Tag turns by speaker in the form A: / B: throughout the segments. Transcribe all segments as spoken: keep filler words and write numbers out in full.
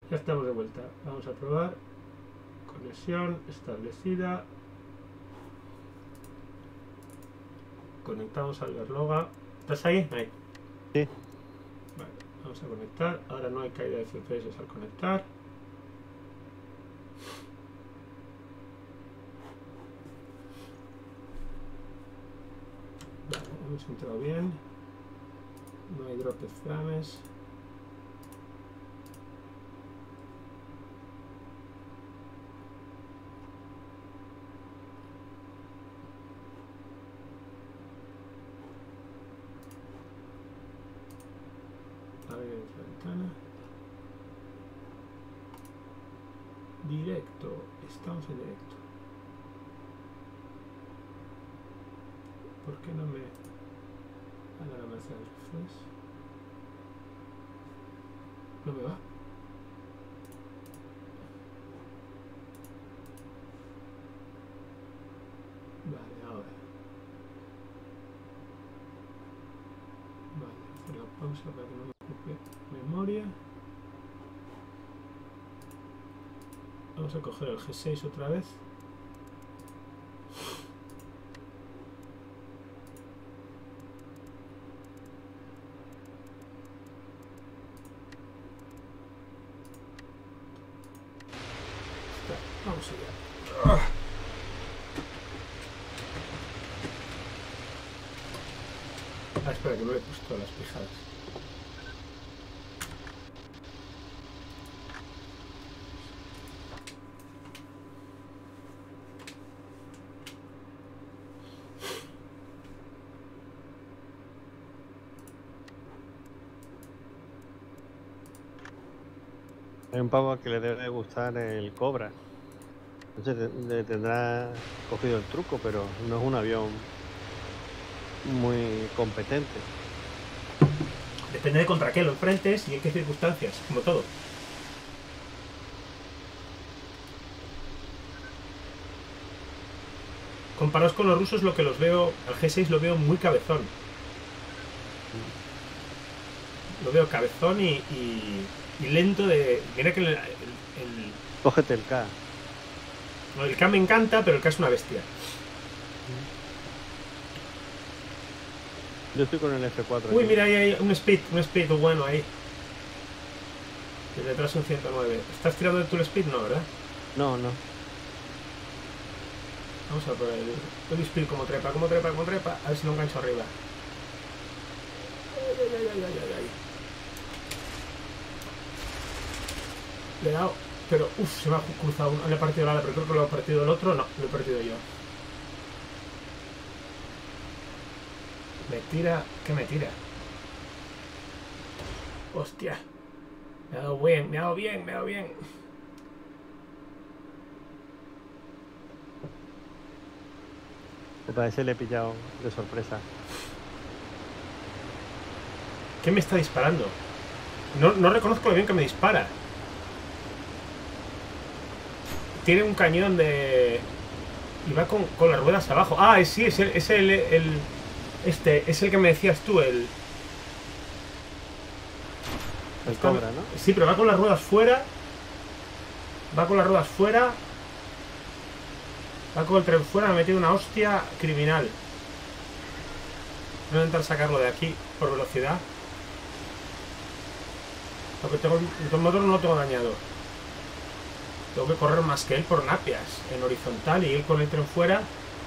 A: Ya estamos de vuelta. Vamos a probar. Conexión establecida. Conectamos al Berloga. ¿Estás ahí? Ahí.
B: Sí.
A: Vale, vamos a conectar. Ahora no hay caída de F P S al conectar. Vale, hemos entrado bien. No hay drop de frames. Abrir la ventana. Directo. Estamos en directo. ¿Por qué no me... Ahora me hace el refresh? No me va. Vale, ahora. Vale, hacer la pausa para que no me ocupe memoria. Vamos a coger el G seis otra vez. Vamos allá. Ah, espera, que no le he puesto las pijadas.
B: Hay un pavo que le debe gustar el Cobra. Entonces le tendrá cogido el truco, pero no es un avión muy competente.
A: Depende de contra qué lo enfrentes y en qué circunstancias, como todo. Comparados con los rusos, lo que los veo, al G seis lo veo muy cabezón. Lo veo cabezón y, y, y lento de... Mira que el, el, el,
B: Cógete el K.
A: el K me encanta, pero el K es una bestia.
B: Yo estoy con el F cuatro.
A: Uy,
B: aquí.
A: mira, ahí hay un speed, un speed bueno ahí. Y detrás un ciento nueve. ¿Estás tirando de tu speed? No, ¿verdad?
B: No, no.
A: Vamos a por el, el speed como trepa, como trepa, como trepa. A ver si lo engancho arriba. Ay, ay, ay, ay, ay, ay. Le he dado, pero uff, se me ha cruzado uno. Le he partido el ala, pero creo que lo ha partido el otro. No, lo he partido yo. Me tira, ¿qué me tira? Hostia. Me ha dado bien, me ha dado bien, me ha dado bien.
B: Me parece le he pillado de sorpresa.
A: ¿Qué me está disparando? No, no reconozco lo bien que me dispara. Tiene un cañón de... Y va con, con las ruedas abajo. Ah, sí, es el, es el, el... Este, es el que me decías tú, el...
B: El Cobra, ¿no?
A: Sí, pero va con las ruedas fuera. Va con las ruedas fuera. Va con el tren fuera, me ha metido una hostia criminal. Voy a intentar sacarlo de aquí por velocidad. Porque tengo, el motor no lo tengo dañado. Tengo que correr más que él por napias, en horizontal, y él con el tren fuera.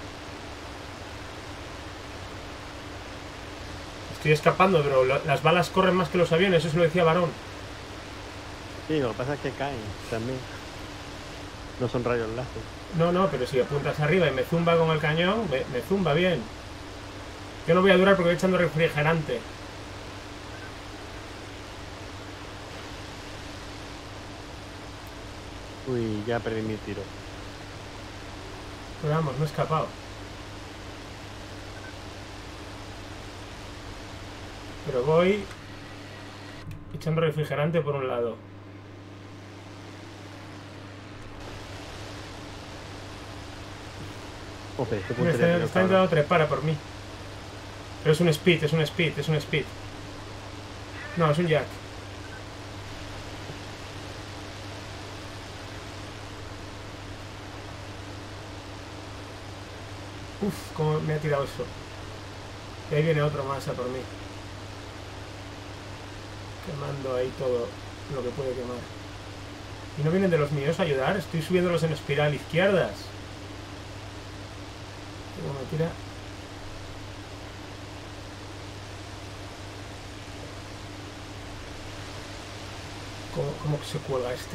A: Estoy escapando, pero lo, las balas corren más que los aviones, eso lo decía Varón.
B: Sí, lo que pasa es que caen también. No son rayos láser.
A: No, no, pero si apuntas arriba y me zumba con el cañón, me, me zumba bien. Yo no voy a durar porque voy echando refrigerante.
B: Uy, ya perdí mi tiro.
A: Pero vamos, no he escapado. Pero voy echando refrigerante por un lado.
B: Joder, este
A: Me
B: puntería
A: está,
B: tiene
A: está
B: el
A: intentando trepar por mí. Pero es un speed, es un speed, es un speed. No, es un jack. Uf, cómo me ha tirado eso. Y ahí viene otro más a por mí. Quemando ahí todo lo que puede quemar. ¿Y no vienen de los míos a ayudar? Estoy subiéndolos en espiral izquierdas. ¿Cómo me tira? ¿Cómo, cómo se cuelga este?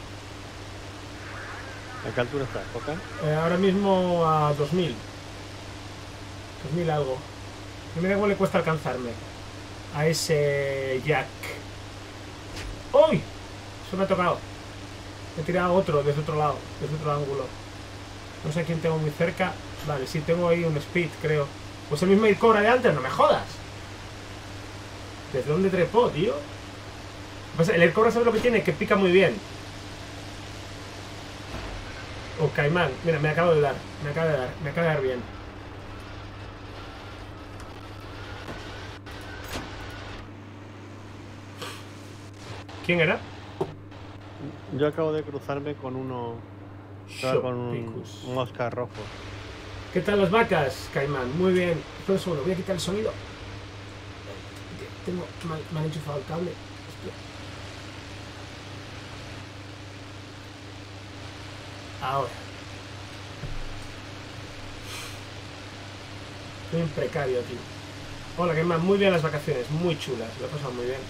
B: ¿A qué altura está? ¿Poca?
A: Eh, ahora mismo a dos mil. dos mil algo. Y mira cómo le cuesta alcanzarme a ese Jack. ¡Uy! Eso me ha tocado. Me he tirado otro desde otro lado, desde otro ángulo. No sé quién tengo muy cerca. Vale, sí, tengo ahí un speed, creo. Pues el mismo Cobra de antes, no me jodas. ¿Desde dónde trepó, tío? Pues el Cobra, ¿sabes lo que tiene? Que pica muy bien. Oh, Caimán. Mira, me acabo de dar. Me acaba de dar. Me acaba de dar bien. ¿Quién era?
B: Yo acabo de cruzarme con uno. Estaba con un,
A: Shopicus.
B: un Oscar rojo.
A: ¿Qué tal las vacas, Caimán? Muy bien. Espera un segundo, voy a quitar el sonido. Tengo mal, mal enchufado el cable. Hostia. Ahora. Estoy en precario, tío. Hola, Caimán. Muy bien las vacaciones. Muy chulas. Lo he pasado muy bien.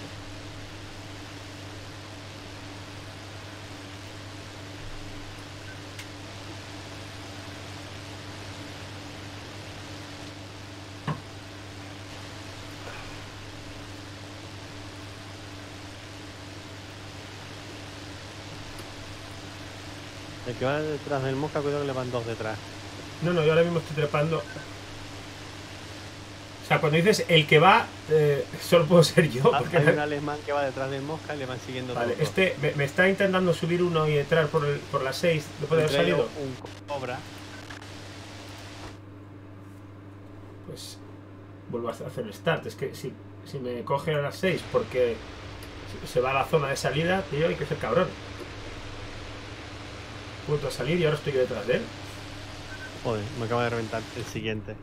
B: El que va detrás del mosca, cuidado que le van dos detrás.
A: No, no, yo ahora mismo estoy trepando. O sea, cuando dices el que va, eh, solo puedo ser yo.
B: Ah,
A: Porque
B: hay un alemán que va detrás del mosca y le van siguiendo
A: vale,
B: todos.
A: este me, me está intentando subir uno y entrar por, el, por las seis después de haber
B: Entre ellos
A: salido.
B: un cobra.
A: Pues vuelvo a hacer el start. Es que si, si me coge a las seis porque se va a la zona de salida, tío, hay que ser cabrón. Punto a salir y ahora estoy yo detrás de él.
B: Joder, me acaba de reventar el siguiente.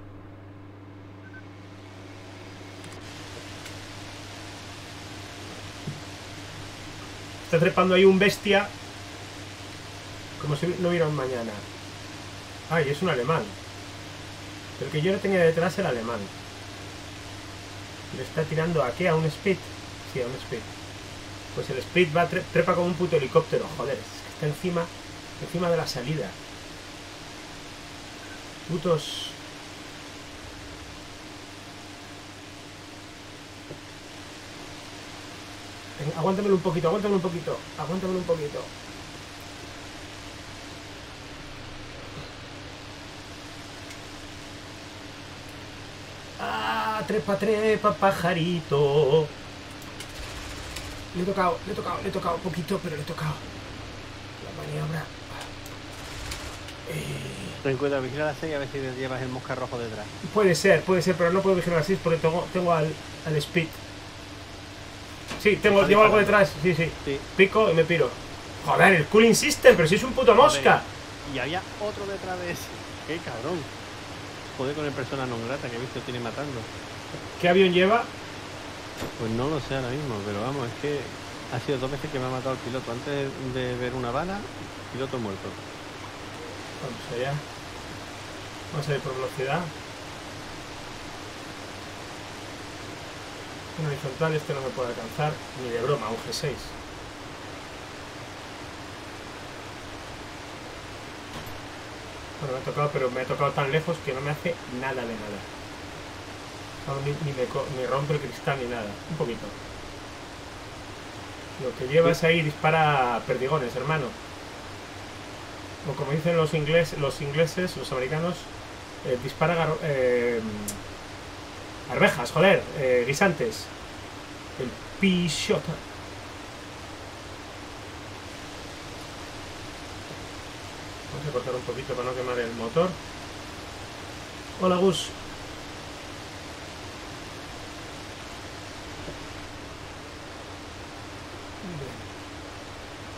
A: Está trepando ahí un bestia. Como si no hubiera un mañana. Ay, es un alemán. Pero que yo no tenía detrás el alemán. Le está tirando a qué, a un speed. Sí, a un speed. Pues el speed va tre trepa como un puto helicóptero. Joder, es que está encima, encima de la salida. Putos. Venga, aguántamelo un poquito, aguántamelo un poquito, aguántamelo un poquito. Ah, trepa, trepa, pajarito. Le he tocado, le he tocado, le he tocado un poquito, pero le he tocado. La maniobra. Eh,
B: Ten cuidado, vigila las seis a ver si te llevas el mosca rojo detrás.
A: puede ser, puede ser, pero no puedo vigilar así porque tengo, tengo al, al speed. Sí, tengo, llevo algo detrás, sí, sí,
B: Sí.
A: pico y me piro. Joder, el cooling system, pero si es un puto mosca.
B: Joder, y había otro detrás de ese. Qué cabrón. Joder con el persona non grata que he visto tiene matando.
A: ¿Qué avión lleva?
B: Pues no lo sé ahora mismo, pero vamos, es que ha sido dos veces que me ha matado el piloto. Antes de ver una bala, piloto muerto.
A: Vamos allá. Vamos a ir por velocidad. En horizontal este no me puede alcanzar, ni de broma, un G seis. Bueno, me ha tocado, pero me ha tocado tan lejos que no me hace nada de nada. No, ni, ni, me, ni rompe el cristal ni nada. Un poquito. Lo que llevas ahí dispara perdigones, hermano. O como dicen los ingleses, los ingleses, los americanos, eh, dispara gar, eh, arvejas, joder, eh, guisantes. El pichota. Vamos a cortar un poquito para no quemar el motor. Hola, Gus.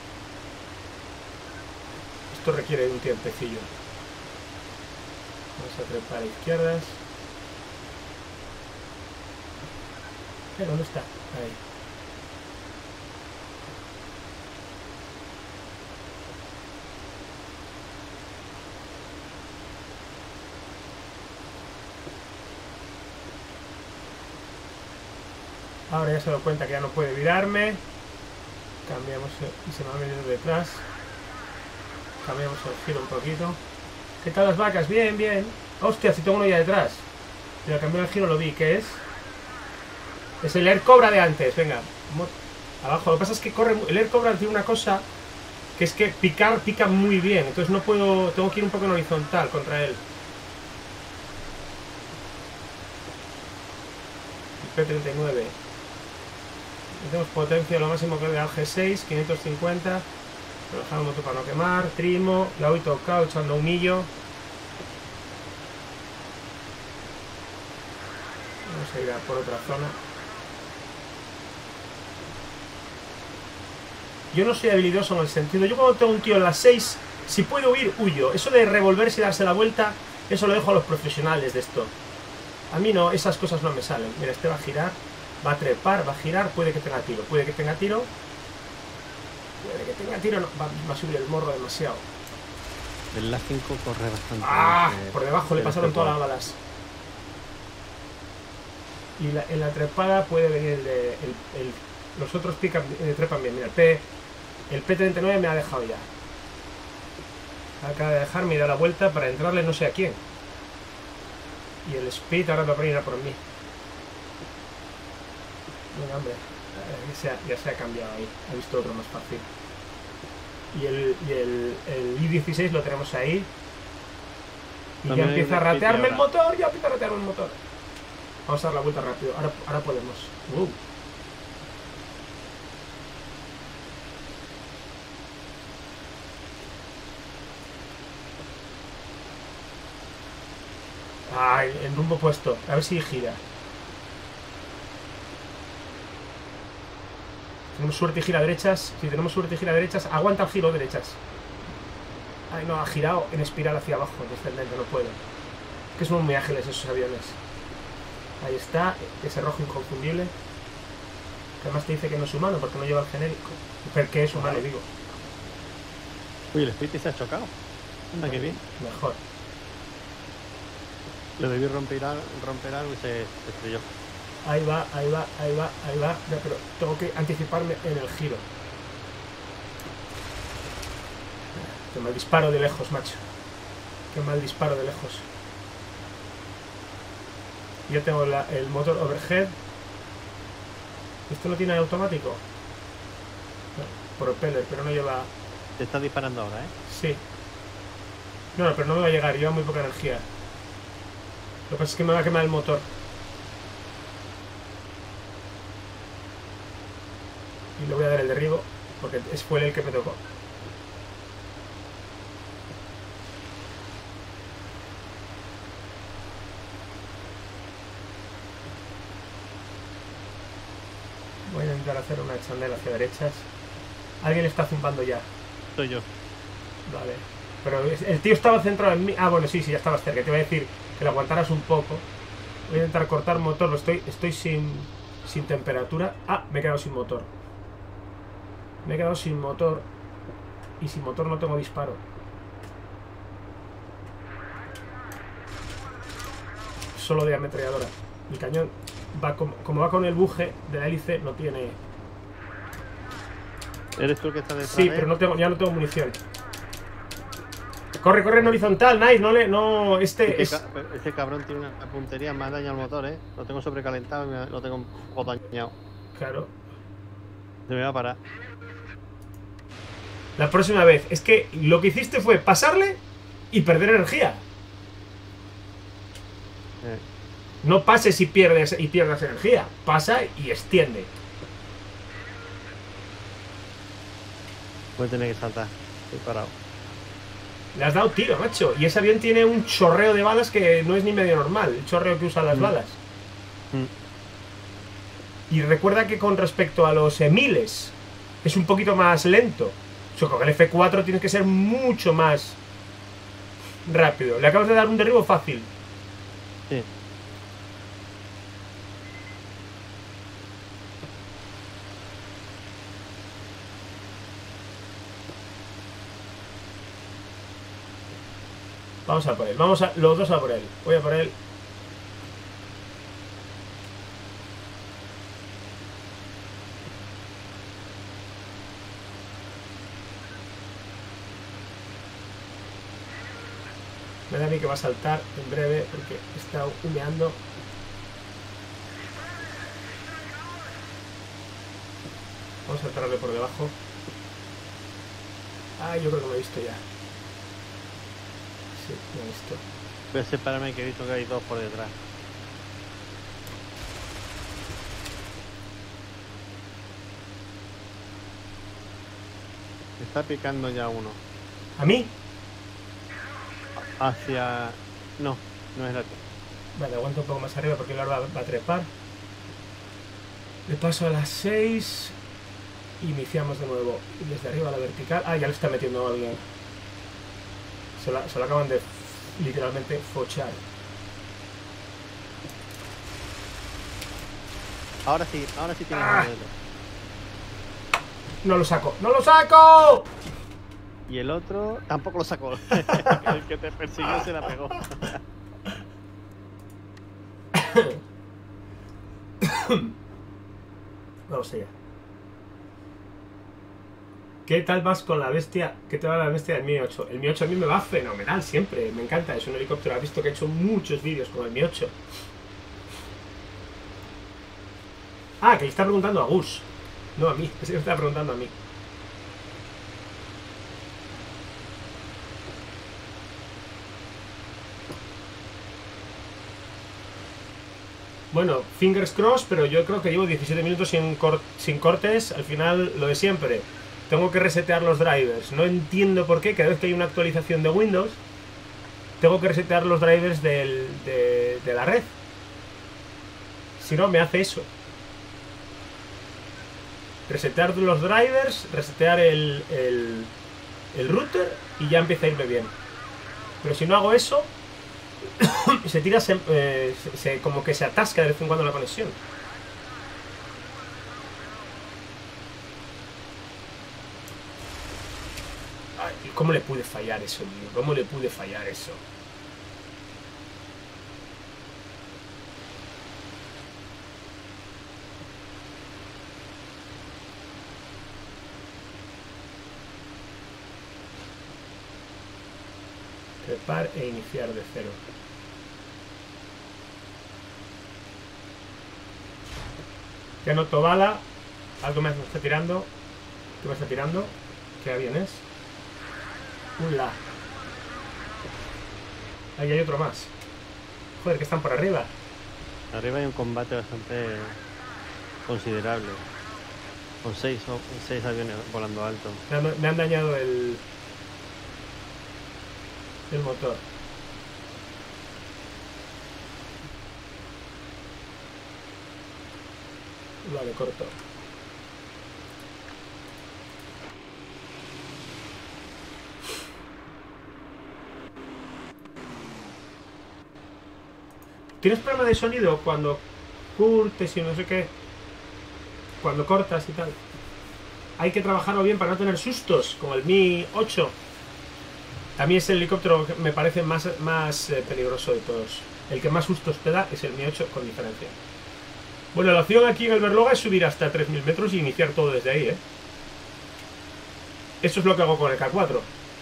A: Esto requiere un tiempecillo. Vamos a trepar a izquierdas. ¿Eh? ¿Dónde está? Ahí. Ahora ya se da cuenta que ya no puede virarme. Cambiamos el, y se me ha venido detrás. Cambiamos el giro un poquito. ¿Qué tal las vacas? Bien, bien. Hostia, si tengo uno ya detrás. Mira, cambió el giro, lo vi. ¿Qué es? Es el Air Cobra de antes. Venga. Abajo. Lo que pasa es que corre. El Air Cobra tiene una cosa que es que picar pica muy bien. Entonces no puedo. Tengo que ir un poco en horizontal contra él. El P treinta y nueve. Tenemos potencia lo máximo que le da al G seis, quinientos cincuenta. Bajar el motor para no quemar. Trimo. La voy tocado echando un millo. Vamos a ir a por otra zona. Yo no soy habilidoso en el sentido. Yo cuando tengo un tío en las seis, si puedo huir, huyo. Eso de revolverse y darse la vuelta, eso lo dejo a los profesionales de esto. A mí no, esas cosas no me salen. Mira, este va a girar. Va a trepar, va a girar, puede que tenga tiro, puede que tenga tiro, puede que tenga tiro, no, va, va a subir el morro demasiado.
B: El La cinco corre bastante.
A: ¡Ah!
B: Bien,
A: Por debajo le pasaron todas las balas. Y la, en la trepada puede venir el de... El, el, los otros pican, eh, trepan bien. Mira, el P... El P treinta y nueve me ha dejado ya. Acaba de dejarme y da la vuelta para entrarle no sé a quién. Y el Speed ahora va a venir a por mí. Venga, hombre, ya se, ha, ya se ha cambiado ahí, ha visto otro más fácil. Y el, y el, el I dieciséis lo tenemos ahí. Y también ya empieza a ratearme el motor, ya empieza a ratearme el motor. Vamos a dar la vuelta rápido, ahora, ahora podemos. Uh. Ay, en rumbo puesto, a ver si gira. Tenemos suerte y gira derechas. Si tenemos suerte y gira derechas, aguanta el giro derechas. Ay, no, ha girado en espiral hacia abajo, descendente, no puedo. Es que son muy ágiles esos aviones. Ahí está, ese rojo inconfundible. Que además te dice que no es humano porque no lleva el genérico. Pero que es humano, digo.
B: Uy, el Speed se ha chocado. Anda, qué bien.
A: Mejor.
B: Le debí romper, romper algo y se, se estrelló.
A: Ahí va, ahí va, ahí va, ahí va. Ya, pero tengo que anticiparme en el giro. Qué mal disparo de lejos, macho. Qué mal disparo de lejos. Yo tengo la, el motor overhead. ¿Esto no tiene automático? No, propeller, pero no lleva...
B: Te está disparando ahora, ¿eh?
A: Sí. No, no, pero no me va a llegar, lleva muy poca energía. Lo que pasa es que me va a quemar el motor. Y le voy a dar el derribo, porque fue el que me tocó. Voy a intentar hacer una chandela hacia derechas. Alguien está zumbando ya.
B: Soy yo.
A: Vale. Pero el tío estaba centrado en mí. Ah, bueno, sí, sí, ya estabas cerca. Te iba a decir que lo aguantaras un poco. Voy a intentar cortar motor. Lo estoy, estoy sin, sin temperatura. Ah, me he quedado sin motor. Me he quedado sin motor. Y sin motor no tengo disparo. Solo de ametralladora. Mi cañón va como, como va con el buje de la hélice, no tiene...
B: ¿Eres tú el que está detrás?
A: Sí, pero no tengo, ya no tengo munición. Corre, corre en horizontal, nice, no le... No, este
B: Este,
A: es...
B: ca este cabrón tiene una puntería, me ha dañado el motor, ¿eh? Lo tengo sobrecalentado y me, lo tengo un poco dañado.
A: Claro.
B: Se me va a parar.
A: La próxima vez. Es que lo que hiciste fue pasarle y perder energía.
B: Eh.
A: No pases y pierdes y pierdas energía. Pasa y extiende.
B: Voy a tener que saltar. Estoy parado.
A: Le has dado tiro, macho. Y ese avión tiene un chorreo de balas que no es ni medio normal. El chorreo que usan las mm. balas. Mm. Y recuerda que con respecto a los Emiles es un poquito más lento. O sea, con el F cuatro tienes que ser mucho más rápido. Le acabas de dar un derribo fácil.
B: Sí.
A: Vamos a por él, vamos a los dos a por él. Voy a por él. Me da a mí que va a saltar en breve porque está humeando. Vamos a saltarle por debajo. Ah, yo creo que me he visto ya. Sí, me he visto.
B: Voy a separarme, que he visto que hay dos por detrás. Me está picando ya uno.
A: ¿A mí?
B: Hacia... No, no es la...
A: Vale, aguanto un poco más arriba porque ahora va, va a trepar. Le paso a las seis. Iniciamos de nuevo. Y desde arriba a la vertical. Ah, ya le está metiendo alguien. Se lo, se lo acaban de literalmente fochar.
B: Ahora sí, ahora sí tienes
A: Ah.
B: un dedo.
A: ¡No lo saco! ¡No lo saco!
B: Y el otro tampoco lo sacó. El que te persiguió se la pegó.
A: Vamos allá. ¿Qué tal vas con la bestia? ¿Qué te va la bestia del Mi ocho? El Mi ocho a mí me va fenomenal siempre. Me encanta. Es un helicóptero. Has visto que he hecho muchos vídeos con el Mi ocho. Ah, que le está preguntando a Gus. No a mí. Es que le está preguntando a mí. Bueno, fingers crossed, pero yo creo que llevo diecisiete minutos sin, cor sin cortes. Al final, lo de siempre. Tengo que resetear los drivers. No entiendo por qué. Cada vez que hay una actualización de Windows, tengo que resetear los drivers del, de, de la red. Si no, me hace eso. Resetear los drivers, resetear el, el, el router y ya empieza a irme bien. Pero si no hago eso, se tira, se, eh, se, se, como que se atasca de vez en cuando la conexión. Ay, ¿cómo le pude fallar eso, tío? ¿Cómo le pude fallar eso? Trepar e iniciar de cero. Ya noto bala. Algo me está tirando. ¿Qué me está tirando? ¿Qué avión es? Un la. Ahí hay otro más. Joder, que están por arriba.
B: Arriba hay un combate bastante considerable. Con seis, con seis aviones volando alto.
A: Me han, me han dañado el... el motor. Vale, corto. ¿Tienes problema de sonido cuando curtes y no sé qué? Cuando cortas y tal. Hay que trabajarlo bien para no tener sustos, como el Mi ocho. A mí es el helicóptero que me parece más, más eh, peligroso de todos. El que más sustos te da es el Mi ocho, con diferencia. Bueno, la opción aquí en el Berloga es subir hasta tres mil metros y iniciar todo desde ahí, ¿eh? Eso es lo que hago con el K cuatro.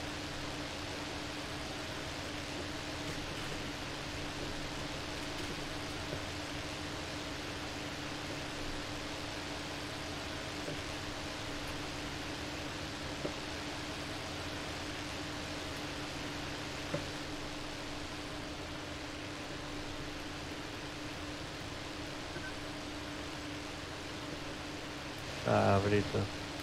B: Cabrito.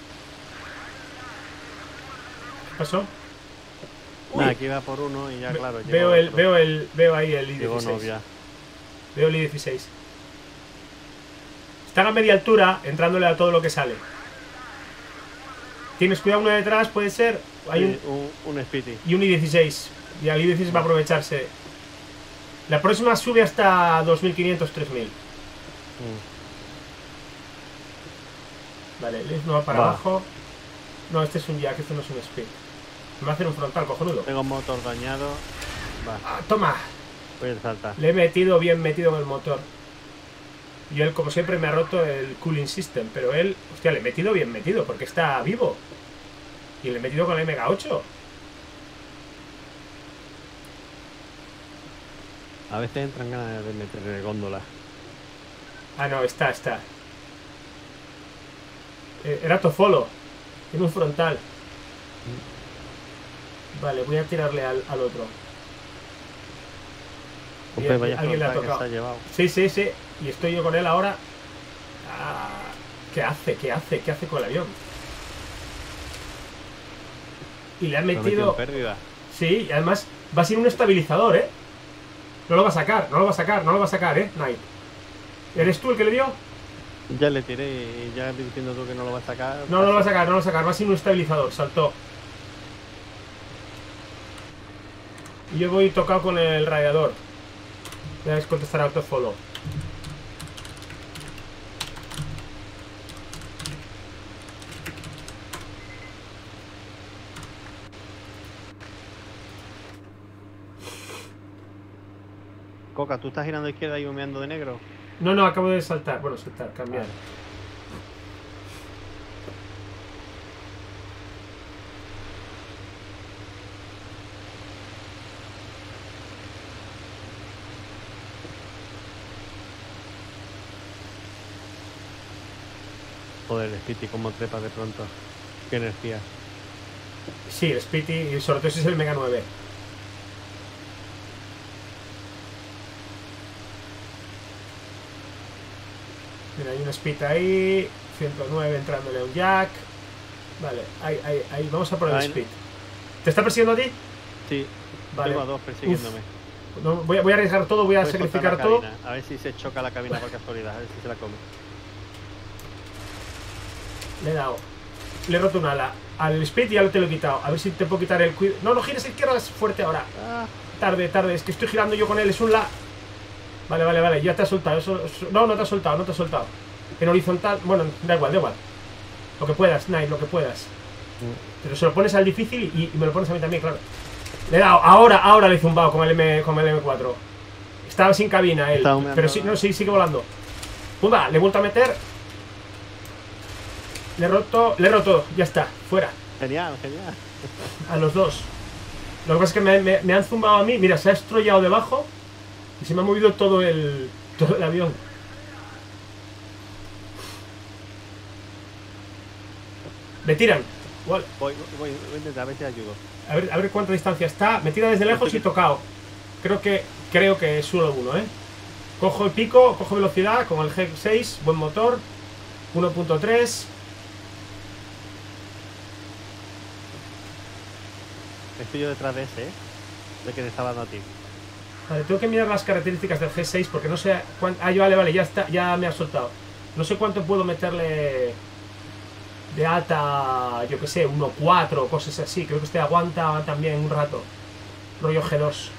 A: ¿Qué pasó? Uy,
B: Nah, aquí va por uno y ya,
A: ve-
B: claro. llegó
A: veo, el,
B: otro.
A: veo, el, veo ahí el I
B: Llegó
A: dieciséis.
B: novia.
A: Veo el I dieciséis. Están a media altura, entrándole a todo lo que sale. Tienes cuidado uno detrás, puede ser. Hay
B: Sí,
A: un,
B: un, un Spitty.
A: y un I dieciséis. Y ahí dices va a aprovecharse. La próxima sube hasta dos mil quinientos, tres mil.
B: Mm.
A: Vale, Liz no va para
B: Va.
A: abajo. No, este es un jack, este no es un speed. Me va a hacer un frontal, cojonudo.
B: Tengo motor dañado. Va,
A: Ah, toma.
B: voy a saltar.
A: Le he metido bien metido en el motor. Y él, como siempre, me ha roto el cooling system. Pero él, hostia, le he metido bien metido porque está vivo. Y le he metido con la M G ocho.
B: A veces entran ganas de meter góndola.
A: Ah, no, está, está. Eh, Era Tofolo. Tiene un frontal. Vale, voy a tirarle al, al otro.
B: Hombre,
A: Bien,
B: vaya
A: alguien le ha
B: frontal que
A: tocado.
B: se ha llevado.
A: Sí, sí, sí. Y estoy yo con él ahora. Ah, ¿qué hace? ¿Qué hace? ¿Qué hace con el avión? Y le ha
B: Lo ha metido
A: metido...
B: en pérdida.
A: Sí, y además va a ser un estabilizador, ¿eh? No lo va a sacar, no lo va a sacar, no lo va a sacar, ¿eh? Knight. ¿Eres tú el que le dio?
B: Ya le tiré y ya diciendo tú que no lo va a sacar.
A: No, no lo va a sacar, no lo va a sacar. Va a ser un estabilizador, saltó. Y yo voy tocado con el radiador. Debes contestar autofollow.
B: Coca, ¿tú estás girando a izquierda y humeando de negro?
A: No, no, acabo de saltar. Bueno, saltar, cambiar.
B: Vale. Joder, el Spitty, cómo trepa de pronto. Qué energía.
A: Sí, el Spitty y sobre todo ese es el Mega nueve. Mira, hay un Speed ahí. ciento nueve entrándole a un Jack. Vale, ahí, ahí, ahí. Vamos a por el
B: Ahí.
A: Speed. ¿Te está persiguiendo a ti?
B: Sí,
A: Vale.
B: tengo a dos persiguiéndome.
A: No, voy, a, voy a arriesgar todo, voy a
B: Voy a soltar
A: sacrificar
B: la
A: todo.
B: cabina, a ver si se choca la cabina por casualidad, a ver si se la come.
A: Le he dado. Le he roto un ala. Al Speed ya lo te lo he quitado. A ver si te puedo quitar el cuid. No, no gires a izquierda, es fuerte ahora.
B: Ah,
A: Tarde, tarde. Es que estoy girando yo con él, es un la. Vale, vale, vale. Ya te has soltado. Eso, eso- No, no te has soltado, no te has soltado. En horizontal. Bueno, da igual, da igual. Lo que puedas, Knight, lo que puedas. Pero se lo pones al difícil y, y me lo pones a mí también, claro. Le he dado. Ahora, ahora le he zumbado con el, M, con el M cuatro. Estaba sin cabina él.
B: Estaba humeando.
A: Pero sí, no, sí, sigue volando. Pumba, le he vuelto a meter. Le he roto. Le he roto. Ya está. Fuera.
B: genial, genial.
A: A los dos. Lo que pasa es que me, me- me han zumbado a mí. Mira, se ha estrollado debajo. Y se me ha movido todo el. Todo el avión. Me tiran. Igual.
B: Voy, voy, voy a intentar, a ver si ayudo.
A: A ver, a ver cuánta distancia está. Me tira desde lejos y tocado. Creo que creo que es solo uno, ¿eh? Cojo el pico, cojo velocidad con el G seis, buen motor. uno punto tres.
B: Estoy yo detrás de ese, ¿eh? De que te estaba dando a ti.
A: Vale, tengo que mirar las características del G seis porque no sé cuánto. Ah, vale, vale, ya está, ya me ha soltado. No sé cuánto puedo meterle de alta, yo que sé, uno punto cuatro o cosas así. Creo que este aguanta también un rato. Rollo G dos.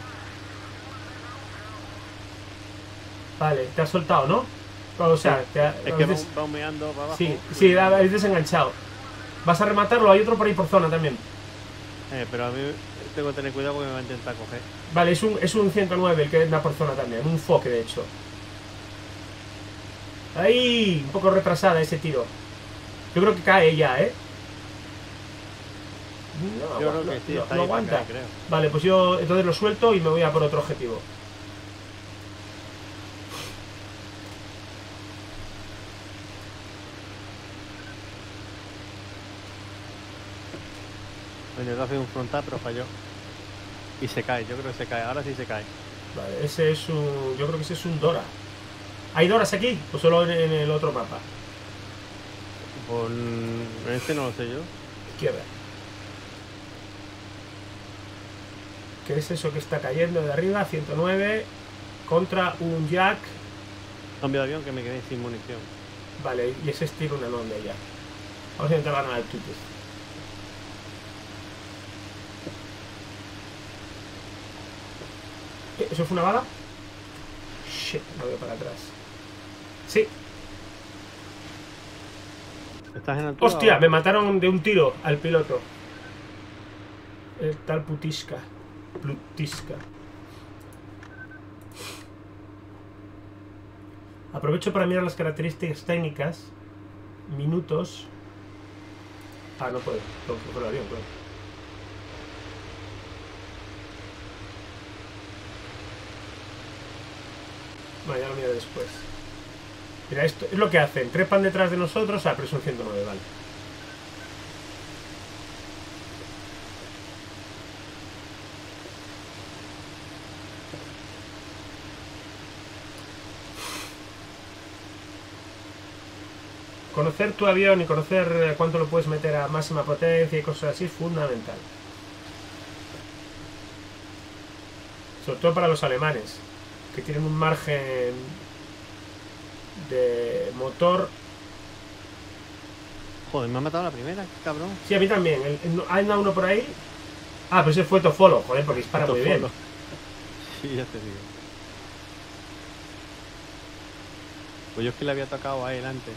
A: Vale, te has soltado, ¿no? O sea, te ha-
B: Es
A: a
B: que va,
A: veces-
B: va humeando para abajo.
A: Sí, sí, habéis desenganchado. ¿Vas a rematarlo? Hay otro por ahí por zona también.
B: Eh, pero a mí tengo que tener cuidado porque me va a intentar coger.
A: Vale, es un, es un ciento nueve el que da por zona también. Un foque, de hecho. Ahí, un poco retrasada ese tiro. Yo creo que cae ya, ¿eh? No,
B: Yo
A: agua-
B: creo que
A: no,
B: sí,
A: no-
B: está
A: no
B: ahí para
A: aguanta.
B: caer, creo.
A: Vale, pues yo entonces lo suelto y me voy a por otro objetivo.
B: Me intentó hacer un frontal, pero falló. Y se cae, yo creo que se cae. Ahora sí se cae.
A: Vale, ese es un... Yo creo que ese es un Dora. ¿Hay Doras aquí? ¿O solo en, en el otro mapa?
B: Con este no lo sé yo.
A: Izquierda. ¿Qué es eso que está cayendo de arriba? ciento nueve. Contra un Jack.
B: Cambio de avión que me quedé sin munición.
A: Vale, y ese es tiro una onda ya. Vamos a intentar ganar el Tutus. ¿Eso fue una bala? Shit, no veo para atrás. Sí.
B: ¿Estás en altura?
A: ¡Hostia!
B: O...
A: Me mataron de un tiro al piloto. El tal Putiska. Plutiska. Aprovecho para mirar las características técnicas. Minutos. Ah, no puedo. Tengo que coger el avión, claro. Bueno, ya lo miro después. Mira, esto es lo que hacen. Trepan detrás de nosotros. Ah, pero son ciento nueve, vale. Conocer tu avión y conocer cuánto lo puedes meter a máxima potencia y cosas así es fundamental. Sobre todo para los alemanes, que tienen un margen de motor.
B: Joder, me ha matado la primera, qué cabrón.
A: Sí, a mí también. El, el, ¿hay uno por ahí? Ah, pero ese fue Tofolo, joder, porque dispara muy bien.
B: Sí, ya te digo. Pues yo es que le había tocado a él antes.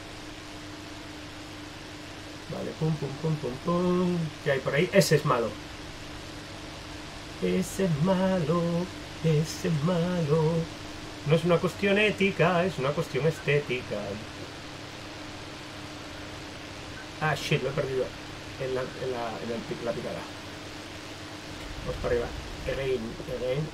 A: Vale, pum, pum, pum, pum, pum. ¿Qué hay por ahí? Ese es malo. Ese es malo, ese es malo. No es una cuestión ética, es una cuestión estética. Ah, shit, lo he perdido en la, en la, en el, la picada. Vamos para arriba. Again, again.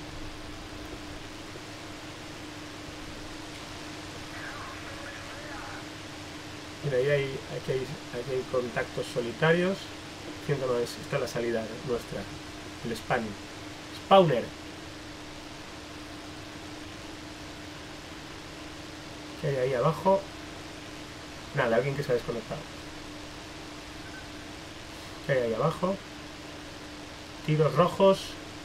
A: Mira, ahí hay, aquí hay, aquí hay contactos solitarios. ciento nueve, esta es la salida nuestra. El spawn. Spawner. ¿Qué hay ahí abajo? Nada, alguien que se ha desconectado. ¿Qué hay ahí abajo? Tiros rojos.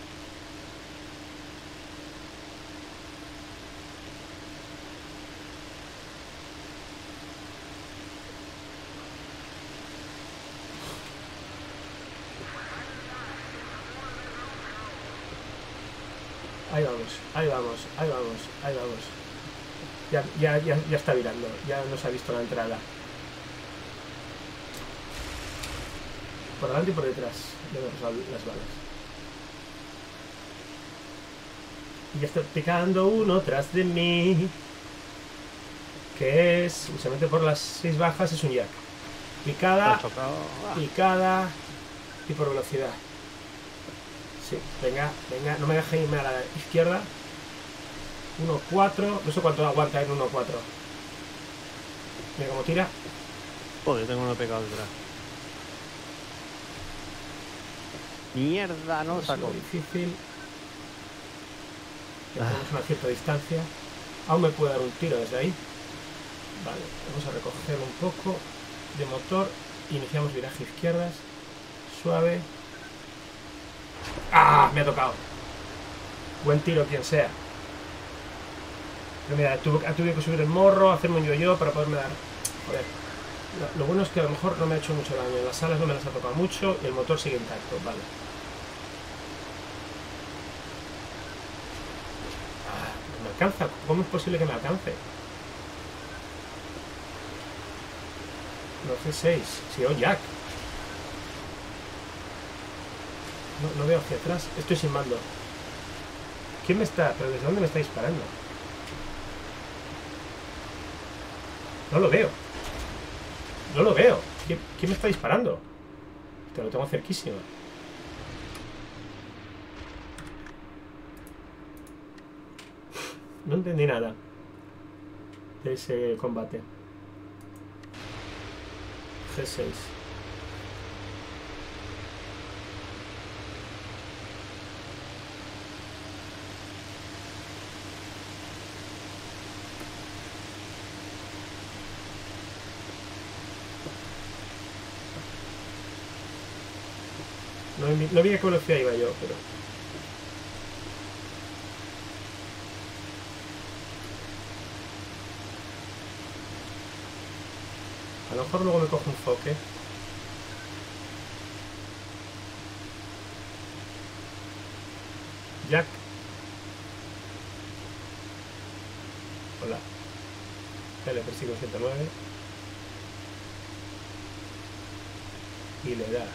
A: Ahí vamos, ahí vamos, ahí vamos, ahí vamos. Ya, ya, ya, ya está virando, ya nos ha visto la entrada. Por delante y por detrás de las balas. Y ya está picando uno tras de mí. Que es, se mete por las seis bajas, es un jack. Picada, picada y por velocidad. Sí, venga, venga, no me deje irme a la izquierda. uno cuatro, no sé cuánto aguanta en uno cuatro. Mira cómo tira.
B: Joder, tengo uno pegado detrás. Mierda, no lo saco.
A: Es difícil. Tenemos una cierta distancia. Aún me puede dar un tiro desde ahí. Vale, vamos a recoger un poco de motor. Iniciamos viraje izquierdas. Suave. ¡Ah! Me ha tocado. Buen tiro quien sea. Pero mira, tuve, tuve que subir el morro, hacerme un yo-yo para poderme dar... Joder. Lo, lo bueno es que a lo mejor no me ha hecho mucho daño. Las alas no me las ha tocado mucho y el motor sigue intacto. Vale. Ah, me alcanza. ¿Cómo es posible que me alcance? No G seis. Sí, oh, Jack. No, no veo hacia atrás. Estoy sin mando. ¿Quién me está? ¿Pero desde dónde me está disparando? No lo veo. No lo veo. ¿Quién, quién me está disparando? Te lo tengo cerquísimo. No entendí nada de ese combate. G seis. No, no vi a qué velocidad iba yo, pero... A lo mejor luego me cojo un foque. Jack. Hola. Le persigo ciento nueve. Y le da.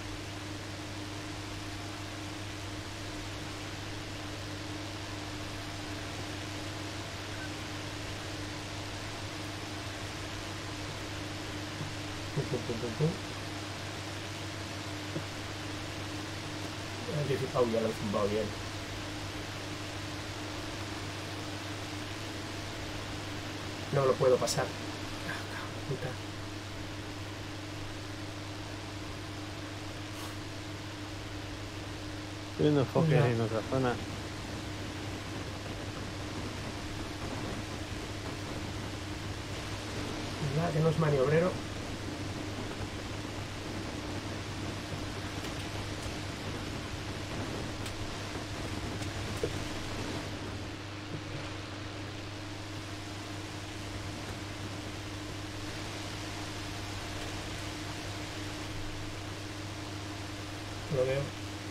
A: Pum, pum, pum, pum, pum. El Pau ya lo he zumbado bien. No lo puedo pasar. Ah, puta.
B: Estoy viendo enfoques
A: Hola.
B: en otra zona.
A: Nada, que no es maniobrero. Lo veo.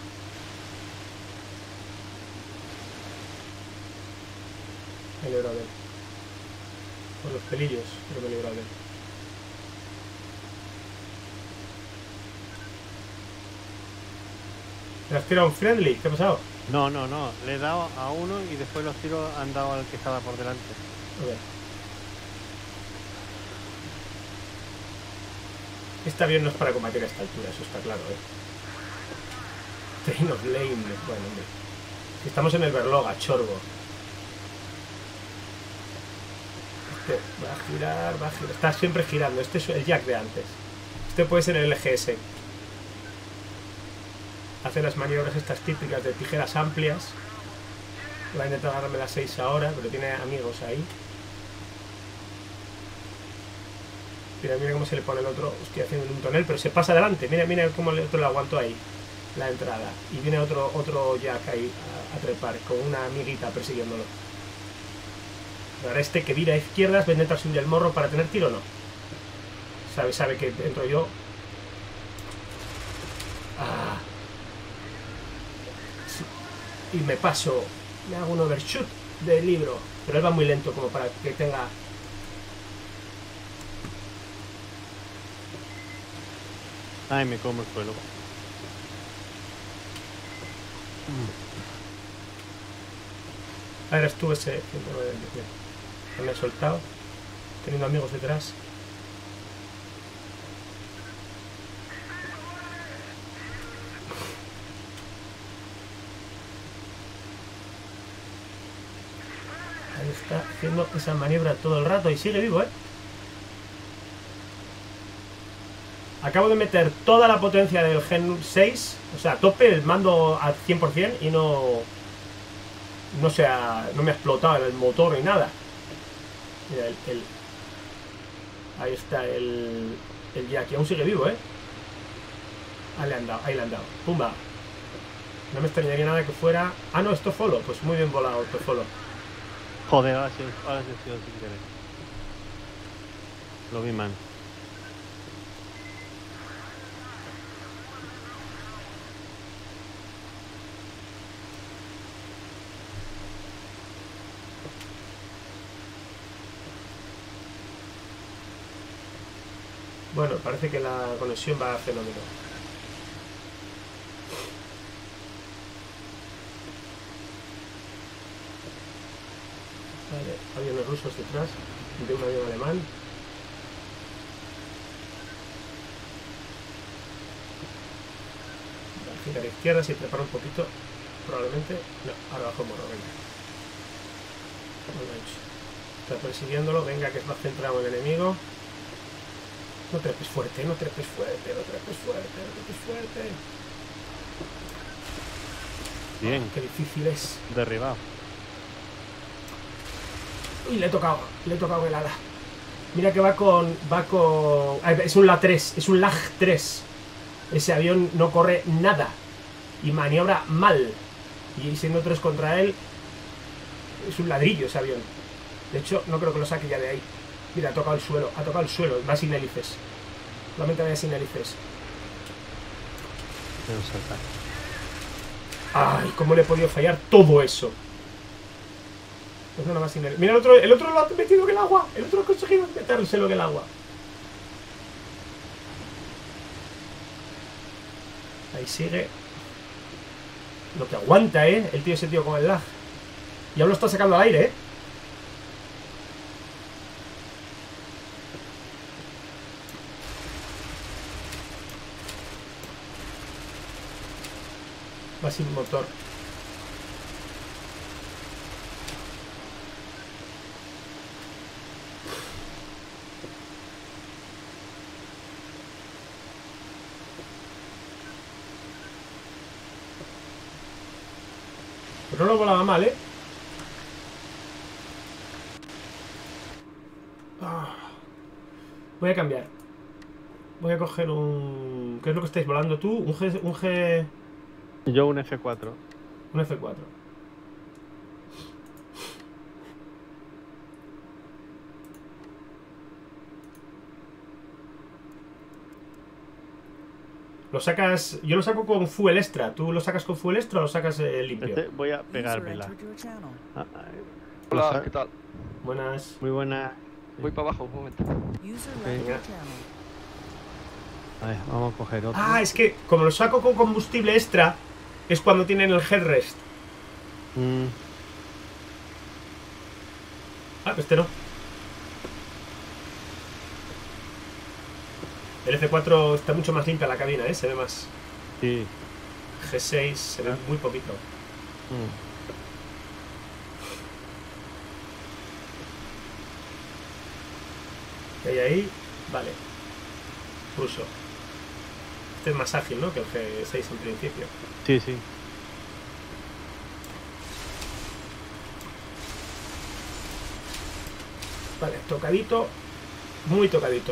A: Me he librado de él. Por los pelillos, pero me he librado de él. ¿Le has tirado un friendly? ¿Qué ha pasado?
B: No, no, no. Le he dado a uno y después los tiros han dado al que estaba por delante.
A: A ver. Este avión no es para combatir a esta altura, eso está claro, ¿eh? Train of Lane. Bueno, hombre. Si estamos en el Berloga, chorbo. Este va a girar, va a girar. Está siempre girando. Este es el Jack de antes. Este puede ser el L G S. Hace las maniobras estas típicas de tijeras amplias. Va a intentar agarrarme las seis ahora, pero tiene amigos ahí. Mira, mira cómo se le pone el otro. Estoy haciendo un tonel, pero se pasa adelante. Mira, mira cómo el otro le aguantó ahí la entrada. Y viene otro otro Jack ahí a, a trepar, con una amiguita persiguiéndolo. Ahora este que vira a izquierdas va a intentar subir el morro para tener tiro o no. Sabe, sabe que entro yo. Ah. Sí. Y me paso. Me hago un overshoot del libro. Pero él va muy lento como para que tenga...
B: Ay, me como el suelo.
A: A ver, estuve ese ciento nueve que me he soltado, teniendo amigos detrás. Ahí está haciendo esa maniobra todo el rato y sigue vivo, ¿eh? Acabo de meter toda la potencia del Gen seis, o sea, a tope, el mando al cien por cien y no... No, se ha, no me ha explotado el motor ni nada. Mira, el, el, ahí está el, el Jack, y aún sigue vivo, ¿eh? Ahí le han dado, ahí le han dado. Pumba. No me extrañaría nada que fuera... Ah, no, esto follow. Pues muy bien volado, esto follow.
B: Joder, ahora sí, ahora sí, sí, sin querer. Lo vi mal.
A: Bueno, parece que la conexión va fenómeno. Vale, aviones rusos detrás de un avión alemán. Va a girar a izquierda, si prepara un poquito, probablemente. No, ahora bajo morro, venga. Está persiguiéndolo, venga, que es más centrado en el enemigo. No trepes fuerte, no trepes fuerte, no trepes fuerte, no trepes fuerte.
B: Bien.
A: Oh, qué difícil es.
B: Derribado.
A: Uy, le he tocado, le he tocado el ala. Mira que va con... va con... Es un L A tres, es un Lag tres. Ese avión no corre nada. Y maniobra mal. Y siendo tres contra él... Es un ladrillo ese avión. De hecho, no creo que lo saque ya de ahí. Mira, ha tocado el suelo, ha tocado el suelo. Va sin hélices. Solamente va sin hélices. Ay, cómo le he podido fallar todo eso. Pues nada más sin él. Mira, el otro, el otro lo ha metido en el agua. El otro ha conseguido metérselo en el agua. Ahí sigue. Lo que aguanta, ¿eh? El tío, ese tío con el lag. Ya lo está sacando al aire, ¿eh? Va sin motor. Pero no lo volaba mal, ¿eh? Ah. Voy a cambiar. Voy a coger un... ¿Qué es lo que estáis volando tú? Un G... Un, G...
B: Yo un F cuatro.
A: un F cuatro. Lo sacas... Yo lo saco con fuel extra. ¿Tú lo sacas con fuel extra o lo sacas eh, limpio?
B: Este voy a pegármela. Ah, ah,
C: Hola, ¿qué tal?
A: Buenas.
B: Muy buena.
C: Voy para abajo, un momento.
A: Venga.
B: A ver, vamos a coger otro.
A: Ah, es que como lo saco con combustible extra, es cuando tienen el headrest.
B: Mm,
A: Ah, este no. El F cuatro está mucho más limpia la cabina, ¿eh? Se ve más.
B: sí.
A: G seis se ve
B: Ah.
A: muy poquito.
B: Mm.
A: ¿Qué hay ahí? Vale. Ruso. Este es más ágil, ¿no? Que el G seis en principio.
B: Sí, sí.
A: Vale, tocadito. Muy tocadito.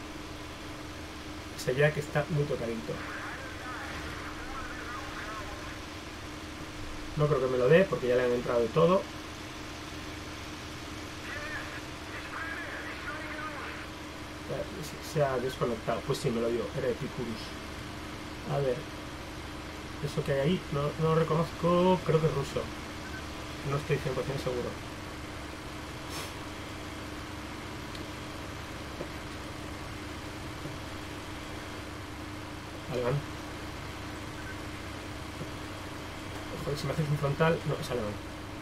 A: Ese jack está muy tocadito. No creo que me lo dé porque ya le han entrado de todo. Se ha desconectado. Pues sí, me lo dio. Era Epicurus. A ver. Eso que hay ahí, no, no lo reconozco. Creo que es ruso. No estoy cien por cien seguro. Alemán. Joder, si me haces un frontal. No, es alemán.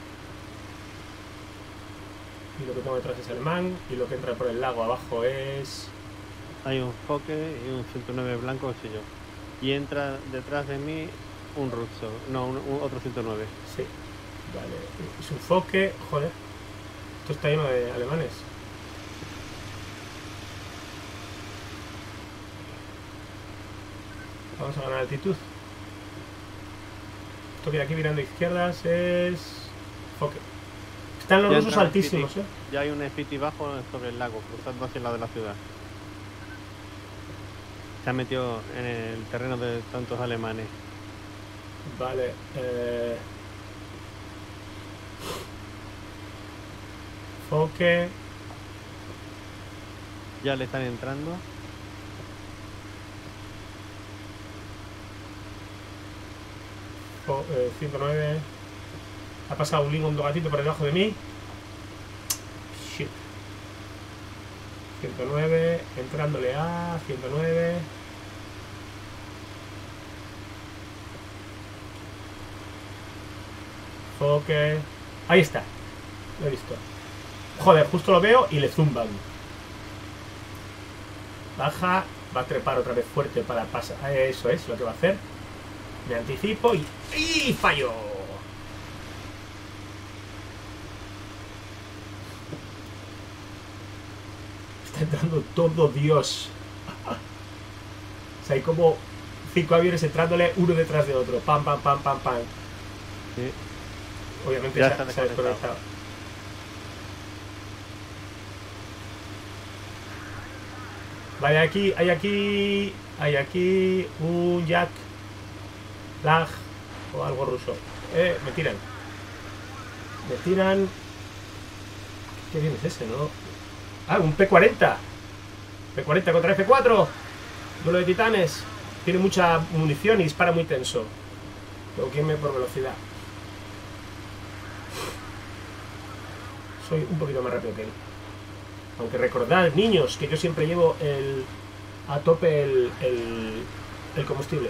A: Y lo que tengo detrás es alemán. Y lo que entra por el lago abajo es...
B: Hay un foque y un ciento nueve blanco, sí yo. Y entra detrás de mí un ruso. No, un, un- otro ciento nueve.
A: Sí. Vale. Es un foque. Joder. Esto está lleno de alemanes. Vamos a ganar altitud. Esto que hay aquí mirando izquierdas es... Foque. Están los
B: Ya
A: rusos
B: entra el
A: altísimos,
B: Fiti.
A: ¿eh?
B: Ya hay un Spiti bajo sobre el lago, cruzando hacia el lado de la ciudad. Se ha metido en el terreno de tantos alemanes.
A: Vale. Eh... Foque.
B: Ya le están entrando.
A: Fo- eh, ciento nueve. Ha pasado un lingo, un gatito por debajo de mí. Shit. ciento nueve. Entrándole a ciento nueve. Foque. Ahí está. Lo he visto. Joder, justo lo veo y le zumban. Baja. Va a trepar otra vez fuerte para pasar. Eso es lo que va a hacer. Me anticipo y... ¡Y fallo! Está entrando todo Dios. O sea, hay como cinco aviones entrándole uno detrás de otro. Pam, pam, pam, pam, pam.
B: Sí.
A: Obviamente
B: Ya
A: se,
B: está
A: ha- se ha
B: desconectado.
A: desconectado. Vale, aquí, hay aquí, hay aquí un Jack Lag o algo ruso. Eh, me tiran. Me tiran. ¿Qué bien es ese, no? Ah, un P cuarenta. P cuarenta contra F cuatro. Duelo de titanes. Tiene mucha munición y dispara muy tenso. Tengo que irme por velocidad. soy un poquito más rápido que él. Aunque recordad, niños, que yo siempre llevo el, a tope el, el, el combustible.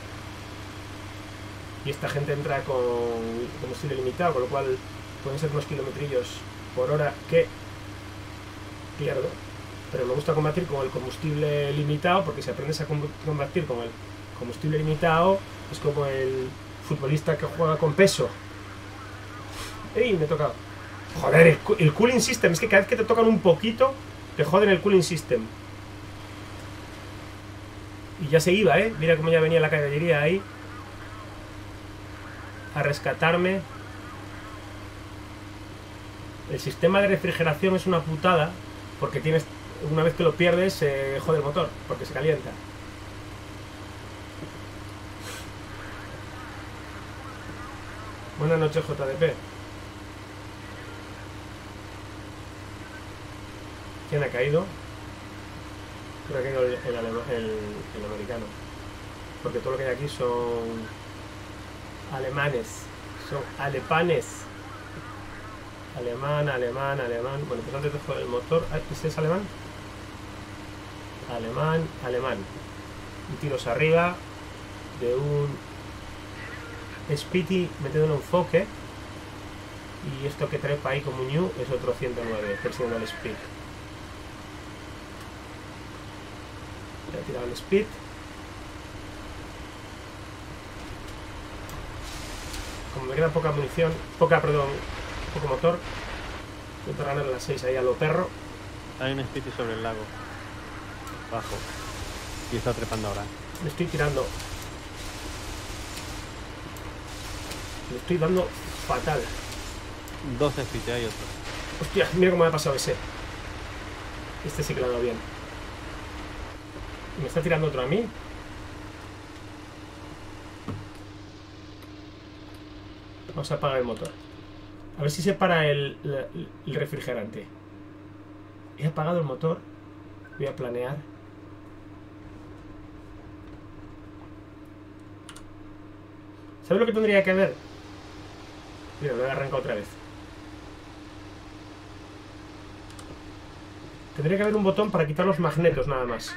A: Y esta gente entra con combustible limitado, con lo cual pueden ser unos kilometrillos por hora que pierdo. Pero me gusta combatir con el combustible limitado, porque si aprendes a combatir con el combustible limitado, es como el futbolista que juega con peso. ¡Ey! Me he tocado. Joder, el, el cooling system. Es que cada vez que te tocan un poquito, te joden el cooling system. Y ya se iba, ¿eh? Mira cómo ya venía la caballería ahí a rescatarme. El sistema de refrigeración es una putada, porque tienes, una vez que lo pierdes, se eh, jode el motor, porque se calienta. Buenas noches, J D P. ¿Quién ha caído? Creo que ha caído el, el, el, el americano. Porque todo lo que hay aquí son alemanes. Son alepanes. Alemán, alemán, alemán. Bueno, pues antes dejo el motor. ¿Este es alemán? Alemán, alemán. Y tiros arriba de un Spitty metido en un enfoque. Y esto que trepa ahí como new es otro ciento nueve, persiguiendo el speed. Le he tirado el speed. Como me queda poca munición, poca, perdón, poco motor, intento ganar las seis ahí a lo perro.
B: Hay un Spitty sobre el lago. Bajo. Y está trepando ahora.
A: Le estoy tirando. Le estoy dando fatal.
B: doce Spitty, hay otro.
A: Hostia, mira cómo me ha pasado ese. Este sí que lo ha dado bien. ¿Me está tirando otro a mí? Vamos a apagar el motor. A ver si se para el, el, el refrigerante. He apagado el motor. Voy a planear. ¿Sabes lo que tendría que haber? Mira, lo he arrancado otra vez. Tendría que haber un botón para quitar los magnetos nada más.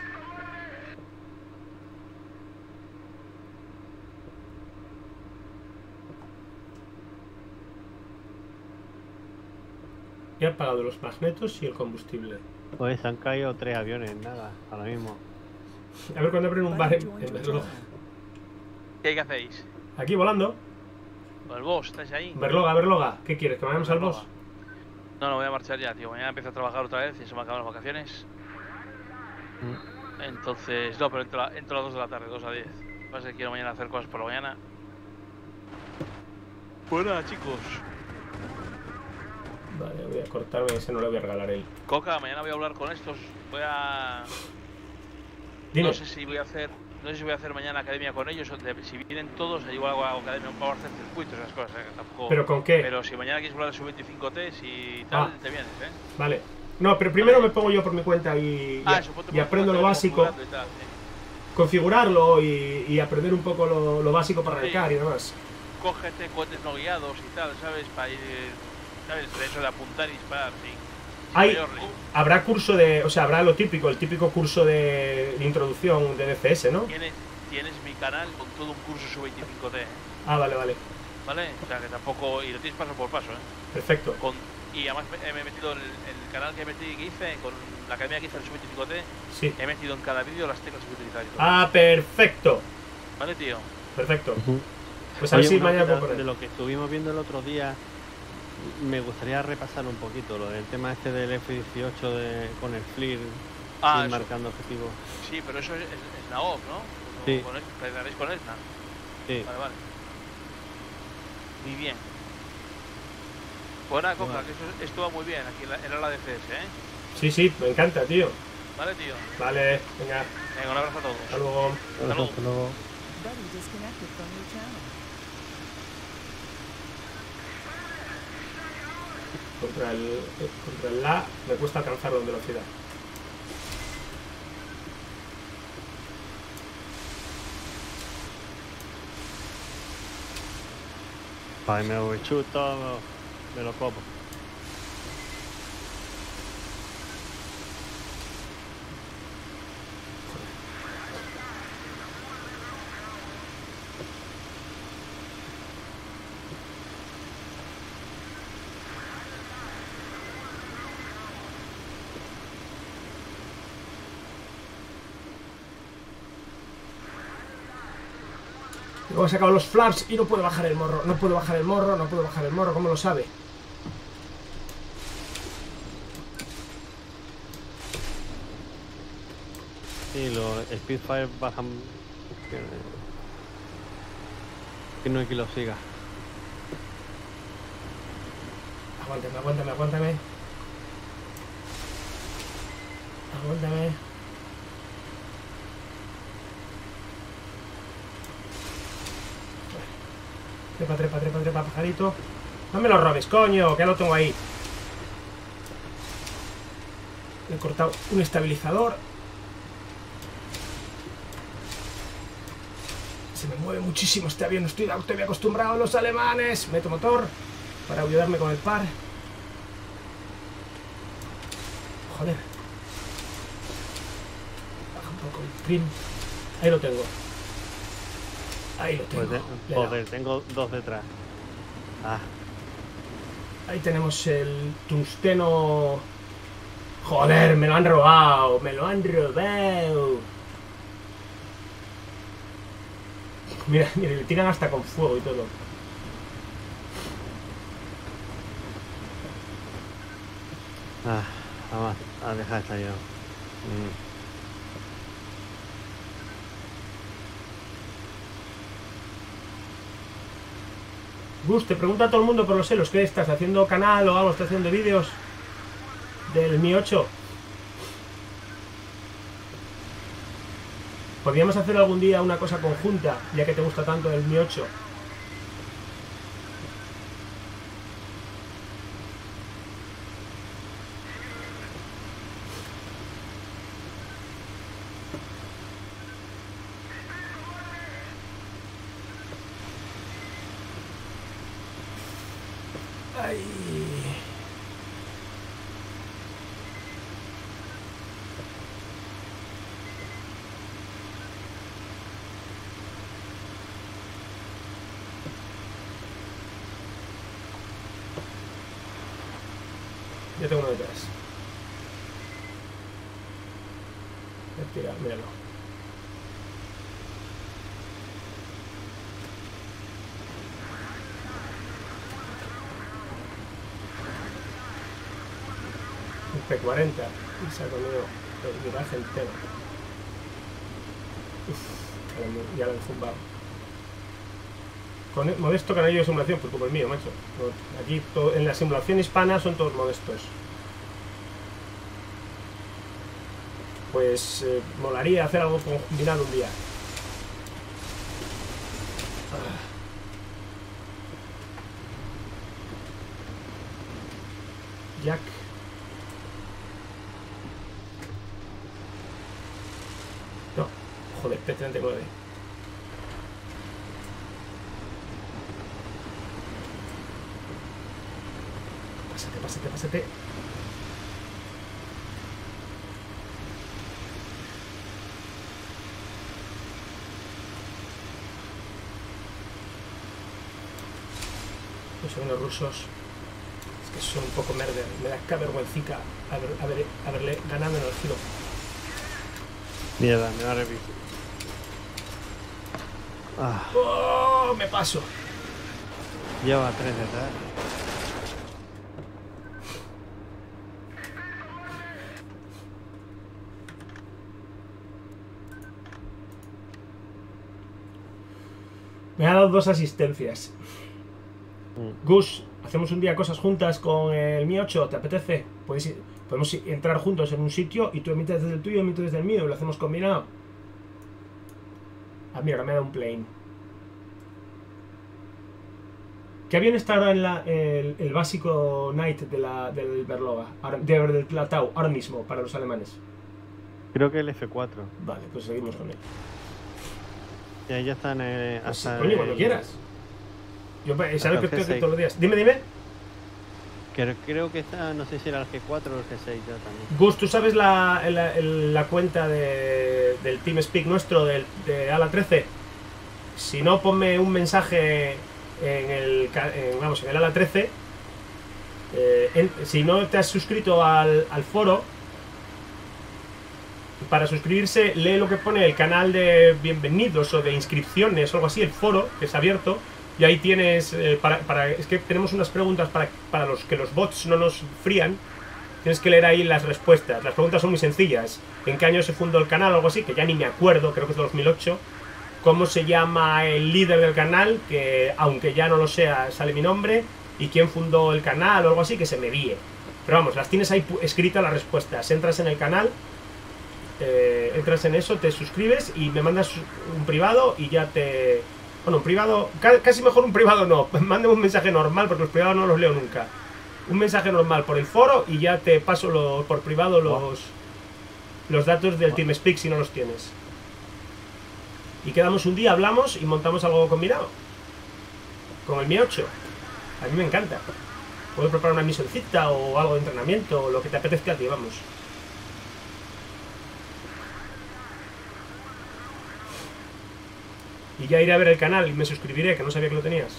A: He apagado los magnetos y el combustible.
B: Pues se han caído tres aviones, nada, ahora mismo.
A: A ver cuando abren un bar en, en Berloga.
C: ¿Qué hacéis?
A: Aquí volando.
C: ¿O el boss? ¿Estáis ahí?
A: Berloga, Berloga. ¿Qué quieres? ¿Que vayamos al boss?
C: No, no, voy a marchar ya, tío. Mañana empiezo a trabajar otra vez y se me acaban las vacaciones. Mm. Entonces, no, pero entro a, entro a las dos de la tarde, dos a diez. Pasa que quiero mañana hacer cosas por la mañana. Pues nada, chicos.
A: Vale, voy a cortarme, ese no le voy a regalar él.
C: Coca, mañana voy a hablar con estos. Voy a...
A: Dime.
C: No sé si voy a hacer... No sé si voy a hacer mañana academia con ellos, o de, si vienen todos, igual hago academia, vamos a hacer circuitos, esas cosas, eh, tampoco...
A: ¿Pero con qué?
C: Pero si mañana quieres hablar de sub veinticinco T y tal, ah, te vienes, ¿eh?
A: Vale. No, pero primero vale. Me pongo yo por mi cuenta y,
C: ah,
A: y, y aprendo lo básico. Y tal, ¿sí? Configurarlo y, y aprender un poco lo, lo básico para arrancar sí. Y demás.
C: Cógete cohetes no guiados y tal, ¿sabes? Para ir, ¿sabes? Eso de apuntar y disparar, sí.
A: Hay, habrá curso de, o sea, habrá lo típico, el típico curso de, de introducción de D C S, ¿no?
C: Tienes, tienes mi canal con todo un curso sub veinticinco T, ¿eh?
A: Ah, vale, vale.
C: Vale, o sea que tampoco, y lo tienes paso por paso, ¿eh?
A: Perfecto.
C: Con, y además me, me he metido en el, el canal que, metí, que hice, con la academia que hice del sub veinticinco T,
A: sí.
C: He metido en cada vídeo las teclas que utilizar.
A: Ah, perfecto.
C: Vale, tío.
A: Perfecto.
B: Uh-huh.
A: Pues a ver si mañana
B: puedo de lo que estuvimos viendo el otro día. Me gustaría repasar un poquito lo del tema este del F dieciocho de, con el FLIR
C: ah,
B: marcando objetivos.
C: Sí, pero eso es, es, es la O F, ¿no?
B: Sí.
C: Con, ¿Plegaréis con ESNA?
B: Sí.
C: Vale, vale. Muy bien. Buena Coca,
B: vale.
C: Que eso, esto va muy bien aquí en la, en la D C S, ¿eh?
A: Sí, sí, me encanta, tío.
C: Vale, tío.
A: Vale, venga.
C: Venga, un abrazo a todos.
A: Hasta luego.
B: Hasta luego. Hasta luego.
A: Contra el, contra el La me cuesta alcanzarlo en velocidad.
B: Ay, me lo chuto, me lo como.
A: Luego he sacado los flaps y no puedo bajar el morro. No puedo bajar el morro, no puedo bajar el morro. ¿Cómo lo sabe?
B: Sí, los Spitfire bajan. Que, que no hay que lo siga.
A: Aguántame, aguántame, aguántame. Aguántame. Trepa, trepa, trepa, trepa, pajarito. No me lo robes, coño, que ya lo tengo ahí. He cortado un estabilizador. Se me mueve muchísimo este avión, no estoy, estoy acostumbrado a los alemanes. Meto motor para ayudarme con el par. Joder. Baja un poco el trim. Ahí lo tengo. Ahí lo tengo.
B: Pues de, joder, tengo dos detrás. Ah.
A: Ahí tenemos el tungsteno. Joder, me lo han robado. Me lo han robado. Mira, mira, le tiran hasta con fuego y todo.
B: Ah, vamos a dejar esta yo. Mm.
A: Gus, te pregunta a todo el mundo por los celos. ¿Qué estás haciendo canal o algo? ¿Estás haciendo vídeos del Mi ocho? Podríamos hacer algún día una cosa conjunta, ya que te gusta tanto el Mi ocho. Ay. Ya tengo uno detrás. Tira, míralo. Un P cuarenta y saco nuevo el viraje entero. Uf, ya lo he zumbado. Con el modesto canallo de simulación, pues como el mío, macho. Aquí todo, en la simulación hispana son todos modestos. Pues eh, molaría hacer algo combinado un día. Ah. Jack. No, joder, P treinta y nueve. Pásate, pásate, pásate. Los segundos rusos. Es que son un poco merder. Me da que vergüencica haber, haber, haberle ganado en el giro.
B: Mierda, me va a revisar. Ah.
A: ¡Oh! Me paso.
B: Lleva tres detrás.
A: Me ha dado dos asistencias.
B: Mm.
A: Gus, hacemos un día cosas juntas con el Mi ocho, ¿te apetece? Podéis ir, podemos entrar juntos en un sitio y tú emites desde el tuyo y emito desde el mío y lo hacemos combinado. Ah, mira, ahora me da un plane. ¿Qué avión está ahora en la, el, el básico Knight de la, del Berloga? Ahora, de, del Platau, ahora mismo, para los alemanes.
B: Creo que el F cuatro.
A: Vale, pues seguimos con él.
B: Y ahí ya están eh,
A: Pues sí,
B: hasta
A: coño,
B: el-
A: cuando quieras. Yo sabes
B: hasta
A: que
B: el
A: estoy
B: G
A: aquí
B: seis.
A: todos los días. Dime, dime.
B: Creo, creo que está, no sé si era el G cuatro o el G seis ya también.
A: Gus, ¿tú sabes la, la, la cuenta de, del TeamSpeak nuestro, del, de Ala trece? Si no, ponme un mensaje en el, ca- en, vamos, en el Ala trece. Eh, en- si no te has suscrito al, al foro, para suscribirse, lee lo que pone el canal de bienvenidos o de inscripciones o algo así, el foro, que es abierto. Y ahí tienes, eh, para, para, es que tenemos unas preguntas para, para los que los bots no nos frían. Tienes que leer ahí las respuestas. Las preguntas son muy sencillas. ¿En qué año se fundó el canal o algo así? Que ya ni me acuerdo, creo que es de dos mil ocho. ¿Cómo se llama el líder del canal? Que aunque ya no lo sea, sale mi nombre. ¿Y quién fundó el canal o algo así? Que se me guíe. Pero vamos, las tienes ahí escritas las respuestas. Entras en el canal, eh, entras en eso, te suscribes y me mandas un privado y ya te... Bueno, un privado, casi mejor un privado no, mándame un mensaje normal porque los privados no los leo nunca. Un mensaje normal por el foro y ya te paso lo, por privado los, los datos del TeamSpeak si no los tienes. Y quedamos un día, hablamos y montamos algo combinado. Con el Mi ocho. A mí me encanta. Puedo preparar una misioncita o algo de entrenamiento o lo que te apetezca a ti, vamos. Y ya iré a ver el canal y me suscribiré, que no sabía que lo tenías.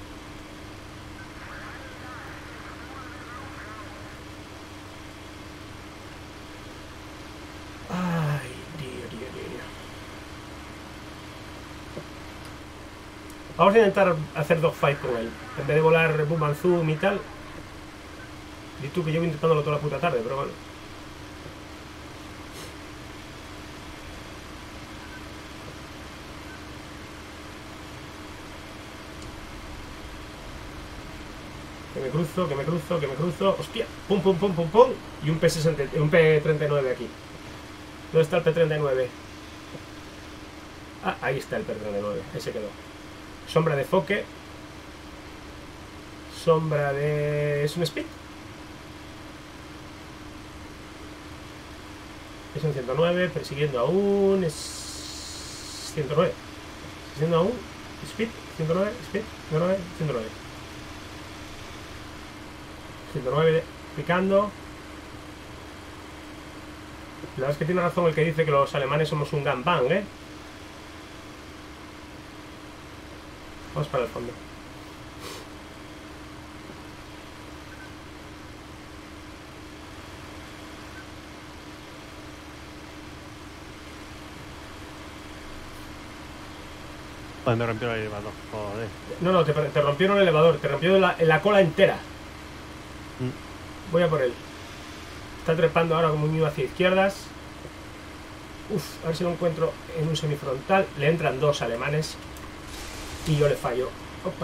A: Ay, tío, tío, tío. Vamos a intentar hacer dogfight con él. En vez de volar boom and zoom y tal. Y tú que llevo intentándolo toda la puta tarde, pero bueno. Que me cruzo, que me cruzo, que me cruzo. ¡Hostia! ¡Pum, pum, pum, pum, pum! Y un P sesenta, un P treinta y nueve aquí. ¿Dónde está el P treinta y nueve? Ah, ahí está el P treinta y nueve. Ese quedó. Sombra de foque. Sombra de... ¿Es un speed? Es un ciento nueve, persiguiendo a un... Es... ciento nueve. Persiguiendo a un... Speed, ciento nueve, speed, ciento nueve, ciento nueve. ciento nueve picando. La verdad es que tiene razón el que dice que los alemanes somos un gangbang, ¿eh? Vamos para el fondo.
B: Pues me rompió el elevador, joder.
A: No, no, te, te rompieron el elevador, te rompió la, la cola entera. Voy a por él. Está trepando ahora como un niño hacia izquierdas. Uf, a ver si lo encuentro en un semifrontal. Le entran dos alemanes y yo le fallo. Opa.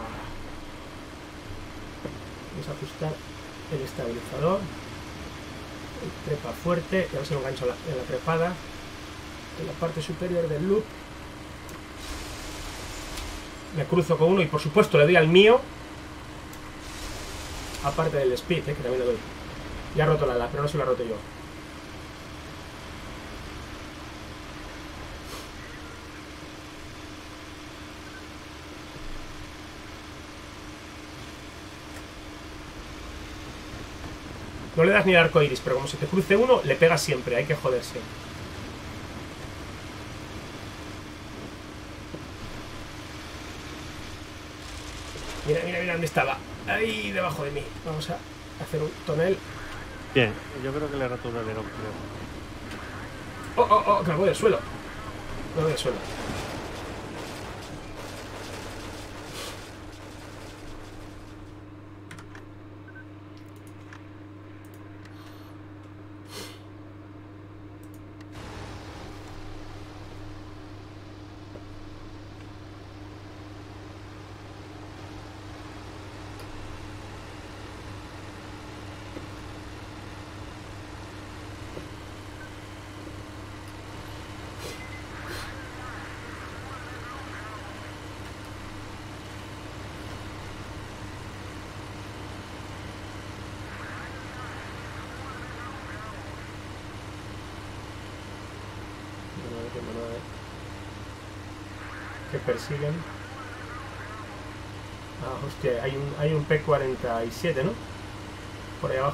A: Vamos a ajustar el estabilizador. El trepa fuerte. Y a ver si lo engancho en la, en la trepada. En la parte superior del loop. Me cruzo con uno y por supuesto le doy al mío. Aparte del speed, eh, que también le doy. Ya ha roto la ala, pero no se la he roto yo. No le das ni el arco iris, pero como se te cruce uno, le pegas siempre, hay que joderse. Mira, mira, mira dónde estaba. Ahí debajo de mí. Vamos a hacer un tonel.
B: Bien, yo creo que le he roto un alerón, creo.
A: Oh, oh, oh, que me voy del suelo. Me voy del suelo. Que persiguen. Ah, hostia, hay un, hay un P cuarenta y siete, ¿no? Por ahí abajo.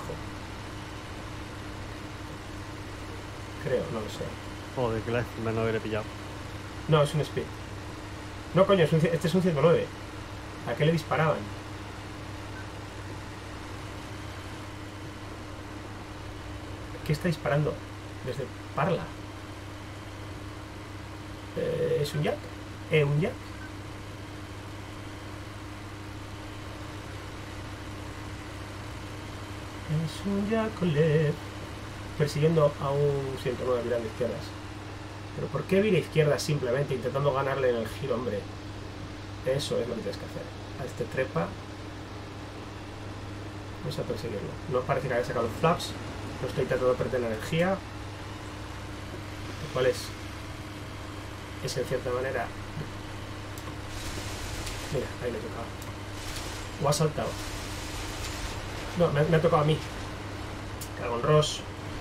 A: Creo, no lo sé.
B: Joder, que lástima no haberle pillado.
A: No, es un speed. No, coño, es un, este es un ciento nueve. ¿A qué le disparaban? ¿Qué está disparando? Desde... Parla. Eh, ¿Es un jack? ¿Es un jack? Es un Yakolev. Persiguiendo a un ciento nueve virando izquierdas. Pero ¿por qué vira izquierdas simplemente intentando ganarle en el giro, hombre? Eso es lo que tienes que hacer. A este trepa. Vamos a perseguirlo. No parece que haya sacado los flaps. No estoy tratando de perder la energía. Lo cual es... Es en cierta manera... Mira, ahí le he tocado. O ha saltado. No, me, me ha tocado a mí. Cago en Ross.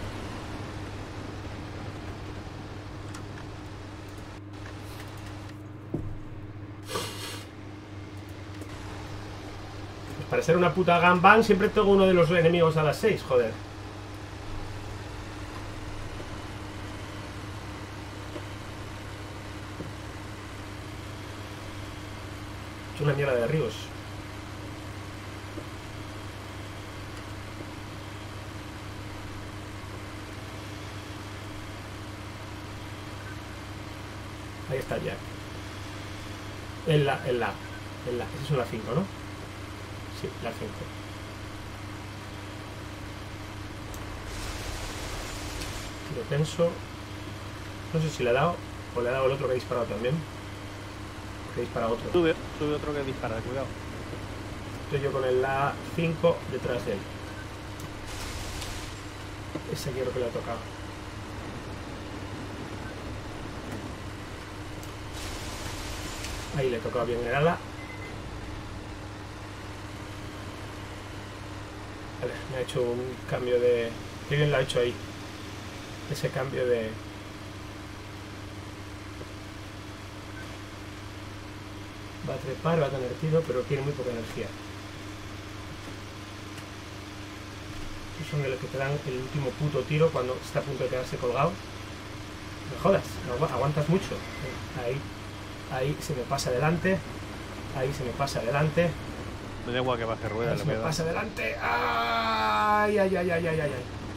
A: Pues para ser una puta gangbang siempre tengo uno de los enemigos a las seis, joder. Es una mierda de ríos. Ahí está el Jack. En la, en la, en la. Esa es la cinco, ¿no? Sí, la cinco. Tiro tenso. No sé si le ha dado o le ha dado el otro que ha disparado también. Que dispara otro.
B: Sube, sube otro que dispara, cuidado.
A: Estoy yo con el la cinco detrás de él. Ese quiero que le ha tocado. Ahí le tocaba bien el ala. Vale, me ha hecho un cambio de... Qué bien lo ha hecho ahí. Ese cambio de... Va a trepar, va a tener tiro, pero tiene muy poca energía. Esos son de los que te dan el último puto tiro cuando está a punto de quedarse colgado. No jodas, no aguantas mucho. Ahí. Ahí se me pasa adelante. Ahí se me pasa adelante.
B: Me da igual que baje ruedas.
A: Se me pasa adelante. Ay, ay, ay, ay, ay, ay.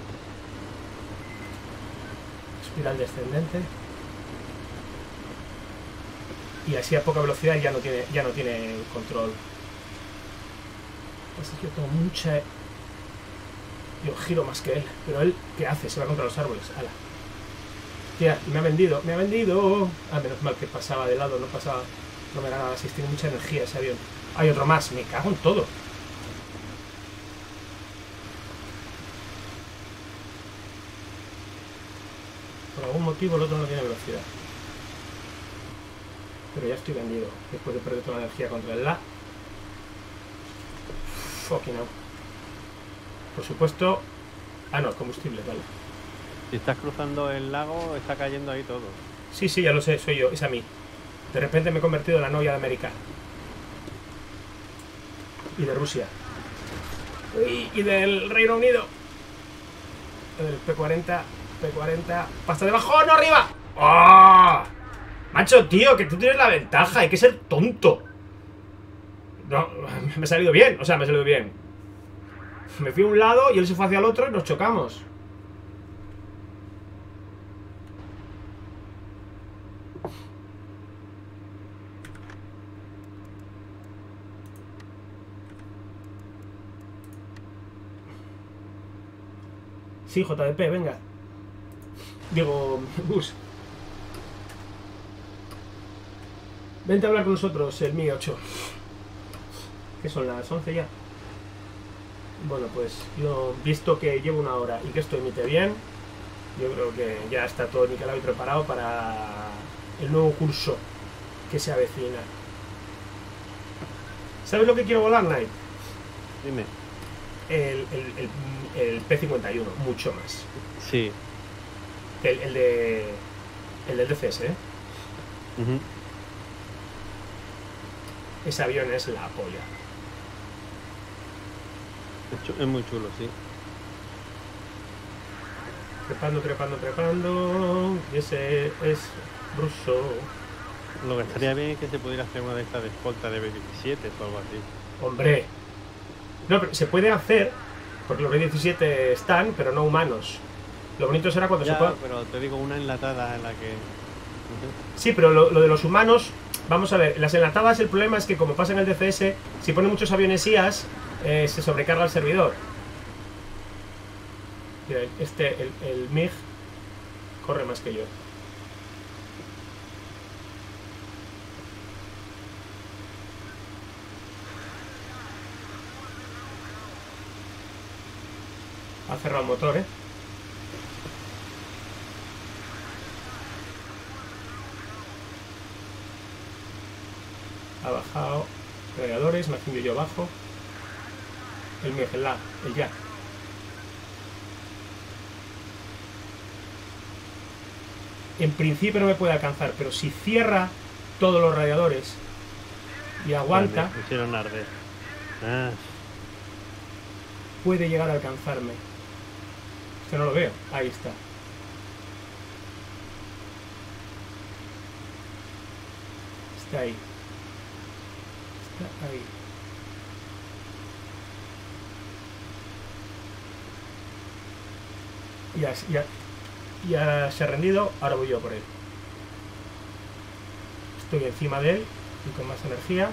A: Espiral descendente. Y así a poca velocidad ya no tiene, ya no tiene control. Así que yo tengo mucha... Yo giro más que él. Pero él, ¿qué hace? Se va contra los árboles. Ala. Tía, me ha vendido, me ha vendido. Ah, menos mal que pasaba de lado, no pasaba, no me ganaba así, tiene mucha energía ese avión. Hay otro más, me cago en todo. Por algún motivo el otro no tiene velocidad. Pero ya estoy vendido, después de perder toda la energía contra el la. Fucking hell. Por supuesto... Ah, no, combustible, vale.
B: Si estás cruzando el lago, está cayendo ahí todo.
A: Sí, sí, ya lo sé, soy yo, es a mí. De repente me he convertido en la novia de América. Y de Rusia. Y, y del Reino Unido. El P cuarenta, P cuarenta... ¡Pasta debajo, no arriba! ¡Oh! Macho, tío, que tú tienes la ventaja, hay que ser tonto. No, me ha salido bien, o sea, me ha salido bien. Me fui a un lado y él se fue hacia el otro y nos chocamos. Sí, J D P, venga. Digo, Bus. Vente a hablar con nosotros, el Mi ocho. Que son las once ya. Bueno, pues yo, visto que llevo una hora y que esto emite bien, yo creo que ya está todo niquelado y preparado para el nuevo curso que se avecina. ¿Sabes lo que quiero volar, Knight?
B: Dime.
A: El, el, el, el P cincuenta y uno, mucho más.
B: Sí.
A: El, el de... El del D C S, ¿eh?
B: Uh-huh.
A: Ese avión es la polla.
B: Es muy chulo, sí.
A: Trepando, trepando, trepando. Y ese es ruso.
B: Lo que estaría bien es que se pudiera hacer una de estas de escolta de B diecisiete o algo así.
A: Hombre. No, pero se puede hacer, porque los B diecisiete están, pero no humanos. Lo bonito será cuando
B: Ya,
A: se pueda...
B: pero te digo una enlatada en la que...
A: Sí, pero lo, lo de los humanos... Vamos a ver, las enlatadas el problema es que como pasa en el D F S, si pone muchos aviones I A S, eh, se sobrecarga el servidor. Mira, este, el, el M I G, corre más que yo. Ha cerrado el motor, ¿eh? Ha bajado radiadores, me haciendo yo abajo. El M I G, el lag, el jack. En principio no me puede alcanzar, pero si cierra todos los radiadores y aguanta,
B: Vale, me hicieron arder. Ah,
A: puede llegar a alcanzarme. Es que no lo veo. Ahí está. Está ahí. Está ahí. Ya, ya, ya se ha rendido. Ahora voy yo por él. Estoy encima de él y con más energía.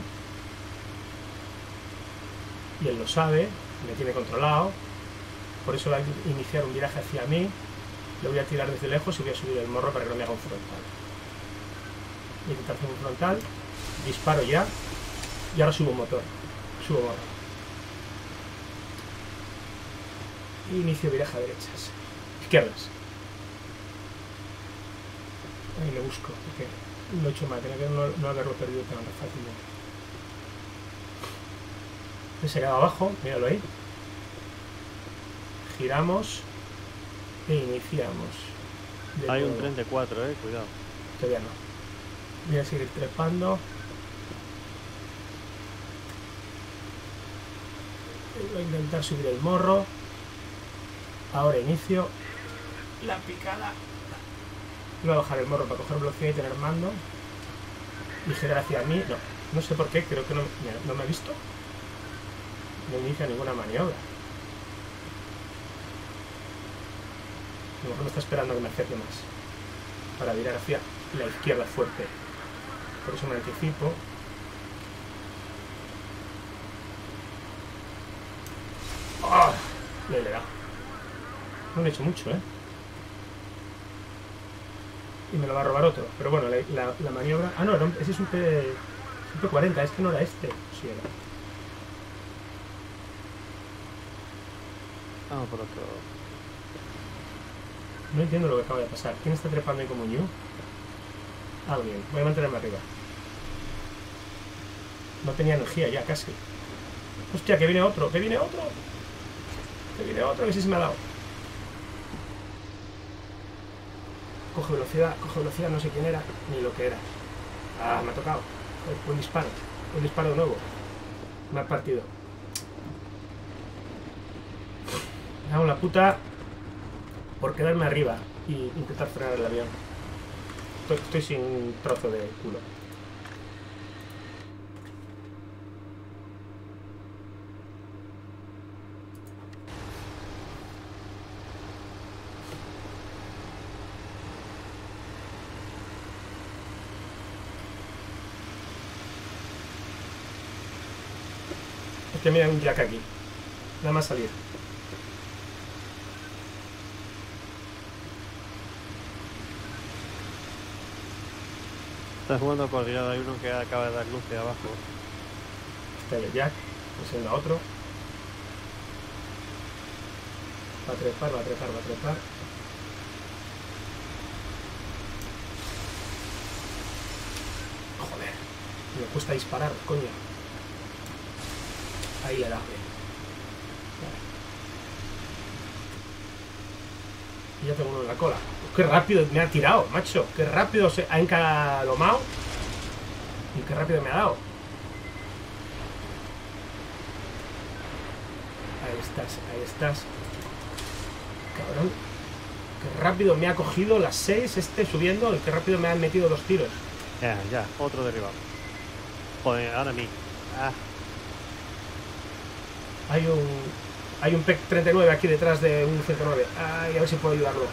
A: Y él lo sabe. Me tiene controlado. Por eso va a iniciar un viraje hacia mí. Lo voy a tirar desde lejos y voy a subir el morro para que no me haga un frontal. Voy a intentar hacer un frontal. Disparo ya. Y ahora subo motor. Subo motor. Inicio viraje a derechas. Izquierdas. Ahí le busco. Porque lo he hecho mal. Tenía que no, no haberlo perdido tan fácilmente. Se ha quedado abajo. Míralo ahí. Giramos e iniciamos.
B: hay
A: nuevo.
B: un tren de cuatro, eh, cuidado.
A: Todavía no. Voy a seguir trepando. Voy a intentar subir el morro. Ahora inicio la picada. Voy a bajar el morro para coger velocidad y tener mando. Y girar hacia mí. No, no sé por qué, creo que no, mira, no me ha visto. No inicia ninguna maniobra. A lo mejor me está esperando a que me acerque más para virar hacia la izquierda fuerte. Por eso me anticipo. ¡Oh! Le he dado. No le he hecho mucho, ¿eh? Y me lo va a robar otro. Pero bueno, la, la, la maniobra... Ah, no, no, ese es un P... un P cuarenta, es que no era este. Sí era.
B: Vamos por otro.
A: No entiendo lo que acaba de pasar. ¿Quién está trepando ahí como new? Alguien. Voy a mantenerme arriba. No tenía energía ya, casi. Hostia, que viene otro, que viene otro. Que viene otro, que sí se me ha dado. Coge velocidad, coge velocidad, no sé quién era, ni lo que era. Ah, me ha tocado. Un disparo, un disparo de nuevo. Me ha partido. Me hago la puta por quedarme arriba y intentar frenar el avión. Estoy, estoy sin un trozo de culo. Es que mira un jack aquí. Nada más salir.
B: Estás jugando coordinado, hay uno que acaba de dar luz de abajo.
A: Está el jack, es el otro. Va a trepar, va a trepar, va a trepar. Joder, me cuesta disparar, coño. Ahí le da. Vale. Y ya tengo uno en la cola. Qué rápido me ha tirado, macho. Qué rápido se ha encalomado. Y qué rápido me ha dado. Ahí estás, ahí estás. Cabrón. Qué rápido me ha cogido las seis este subiendo. Y qué rápido me han metido dos tiros.
B: Ya, ya, otro derribado. Joder, ahora a mí. Ah,
A: Hay un... Hay un P treinta y nueve aquí detrás de un ciento nueve. Ay, a ver si puedo ayudarlo.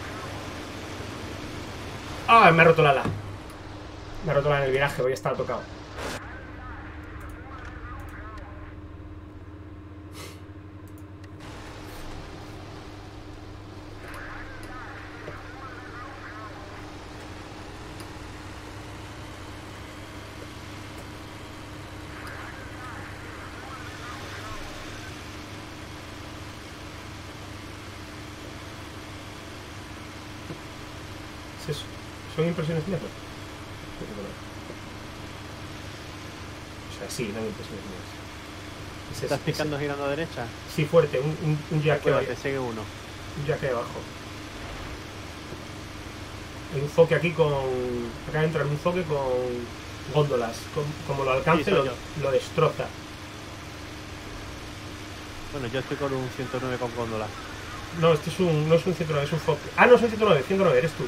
A: ¡Ah! Me ha roto la ala. Me ha roto la ala en el viraje, voy a estar tocado. ¿Es eso? ¿Son impresiones mías? O sea, sí, no impresiones mías. Es
B: ¿Estás
A: ese,
B: picando
A: ese.
B: girando a derecha?
A: Sí, fuerte, un, un, un jack que
B: Recuerda,
A: vaya.
B: te sigue uno.
A: Un jack abajo. Hay un foque aquí con... Acá entra un foque con góndolas. Con- como lo alcance,
B: Sí, soy
A: lo,
B: yo.
A: lo destroza.
B: Bueno, yo estoy con un ciento nueve con góndola.
A: No, este es un, no es un ciento nueve, es un foque. Ah, no, es un ciento nueve, ciento nueve, eres tú.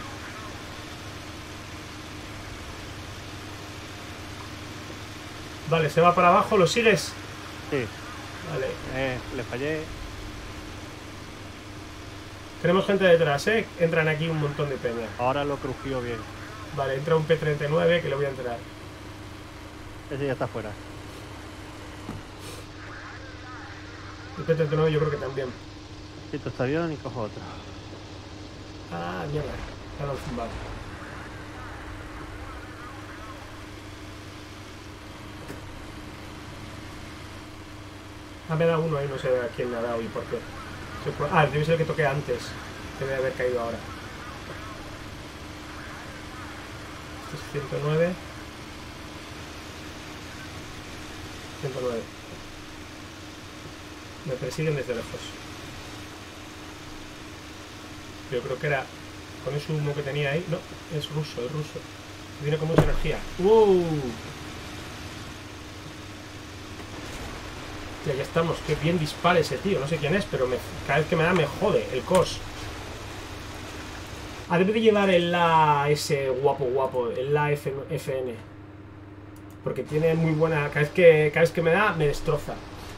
A: Vale, se va para abajo, ¿lo sigues?
B: Sí,
A: Vale.
B: eh, le fallé.
A: Tenemos gente detrás, ¿eh? Entran aquí un montón de peña.
B: Ahora lo crujió bien.
A: Vale, entra un P treinta y nueve que le voy a entrar.
B: Ese ya está fuera.
A: El P treinta y nueve yo creo que también.
B: Quito este avión y cojo otro.
A: Ah, mierda. Ya lo han zumbado. Ah, me ha dado uno ahí, no sé a quién me ha dado y por qué. Se fue- Ah, debe ser el que toqué antes. Debe haber caído ahora. Este es ciento nueve. ciento nueve. Me persiguen desde lejos. Yo creo que era con ese humo que tenía ahí. No, es ruso, es ruso. Viene con mucha energía. ¡Uh! Ya, ya estamos. Qué bien dispara ese tío. No sé quién es, pero me, cada vez que me da me jode. El C O S. Ah, debe de llevar el A ese guapo guapo. El A F N. Porque tiene muy buena... Cada vez que, cada vez que me da, me destroza.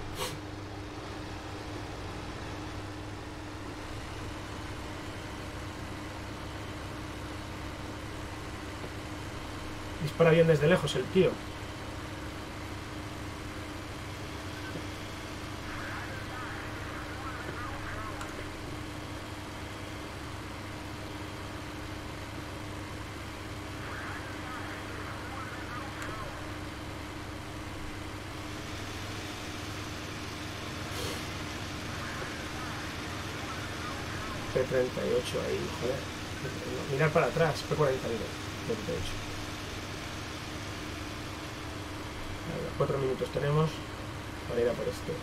A: Dispara bien desde lejos el tío. P treinta y ocho ahí, joder. No, mirar para atrás, P cuarenta y uno. P treinta y ocho. A ver, cuatro minutos tenemos para ir a por este.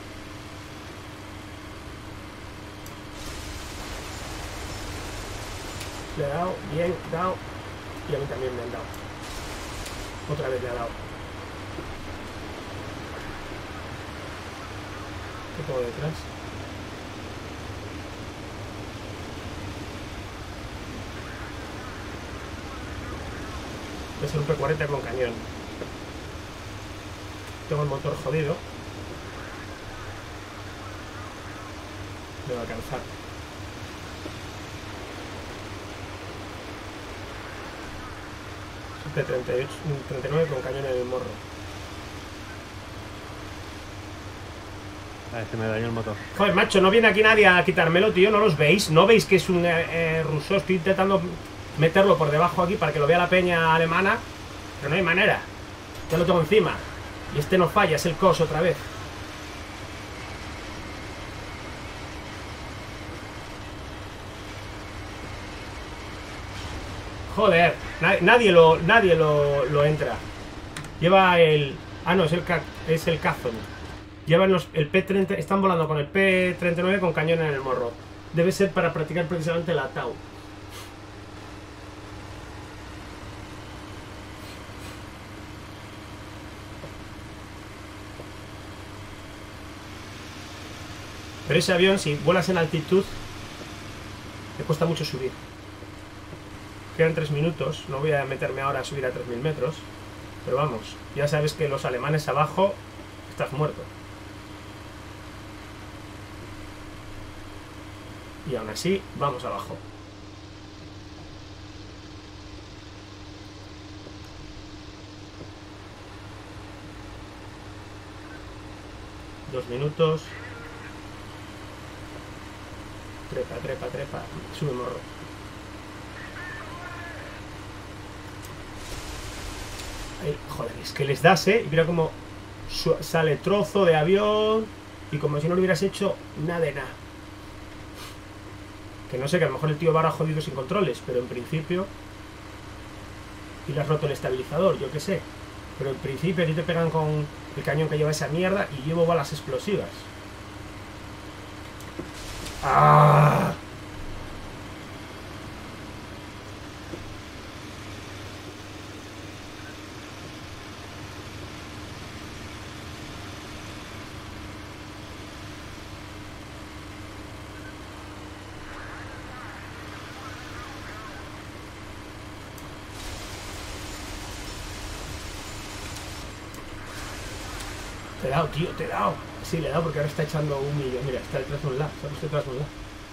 A: Le he dado, bien, dado. Y a mí también me han dado. Otra vez le ha dado. ¿Qué tengo detrás? Voy a ser un P cuarenta con cañón. Tengo el motor jodido. Me va a alcanzar. Es un P treinta y ocho, un treinta y nueve con cañón en el morro.
B: A ver, se me dañó el motor.
A: Joder, macho, no viene aquí nadie a quitármelo, tío. ¿No los veis? ¿No veis que es un eh, eh, ruso? Estoy intentando meterlo por debajo aquí para que lo vea la peña alemana. Pero no hay manera. Ya lo tengo encima. Y este no falla, es el C O S otra vez. Joder, na- nadie lo nadie lo, lo entra. Lleva el... Ah, no, es el, ca- es el Kazon. Llevan los, el P treinta... Están volando con el P treinta y nueve con cañón en el morro. Debe ser para practicar precisamente la T A U. Pero ese avión, si vuelas en altitud, te cuesta mucho subir. Quedan tres minutos, no voy a meterme ahora a subir a tres mil metros. Pero vamos, ya sabes que los alemanes abajo, estás muerto. Y aún así, vamos abajo. Dos minutos. Trepa, trepa, trepa. Sube morro. Ay, joder, es que les das, ¿eh? Y mira cómo sale trozo de avión. Y como si no lo hubieras hecho nada de nada. Que no sé, que a lo mejor el tío va jodido sin controles, pero en principio... Y le has roto el estabilizador, yo qué sé. Pero en principio a ti te pegan con el cañón que lleva esa mierda y llevo balas explosivas. ¡Ah! Te he dado, tío, te he dado. Sí, le he dado porque ahora está echando un millón. Mira, está detrás de un lado. Está justo detrás de un lado.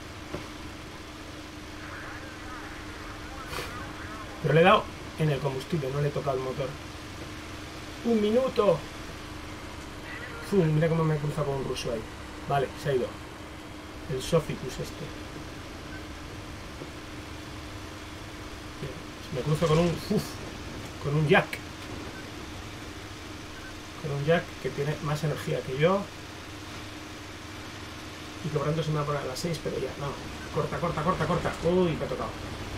A: Pero le he dado en el combustible, no le he tocado el motor. ¡Un minuto! ¡Fum! Mira cómo me he cruzado con un ruso ahí. Vale, se ha ido. El Soficus este. Me cruzo con un... Uf, con un Jack. Con un Jack que tiene más energía que yo. Y cobrando se me va a poner a las seis, pero ya, no. Corta, corta, corta, corta. Uy, me ha tocado.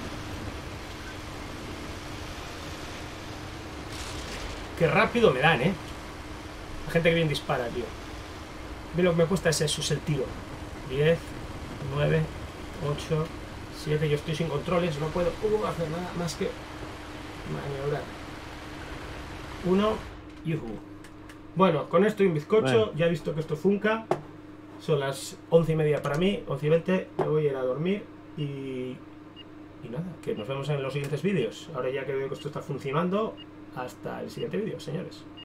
A: Qué rápido me dan, ¿eh? La gente que bien dispara, tío. Ve lo que me cuesta es eso, es el tiro. diez, nueve, ocho, siete. Yo estoy sin controles, no puedo uh, hacer nada más que maniobrar. uno, yuhu. Bueno, con esto y un bizcocho, bueno. Ya he visto que esto funca. Son las once y media para mí, once y veinte. Me voy a ir a dormir y... Y nada, que nos vemos en los siguientes vídeos. Ahora ya que veo que esto está funcionando, hasta el siguiente vídeo, señores.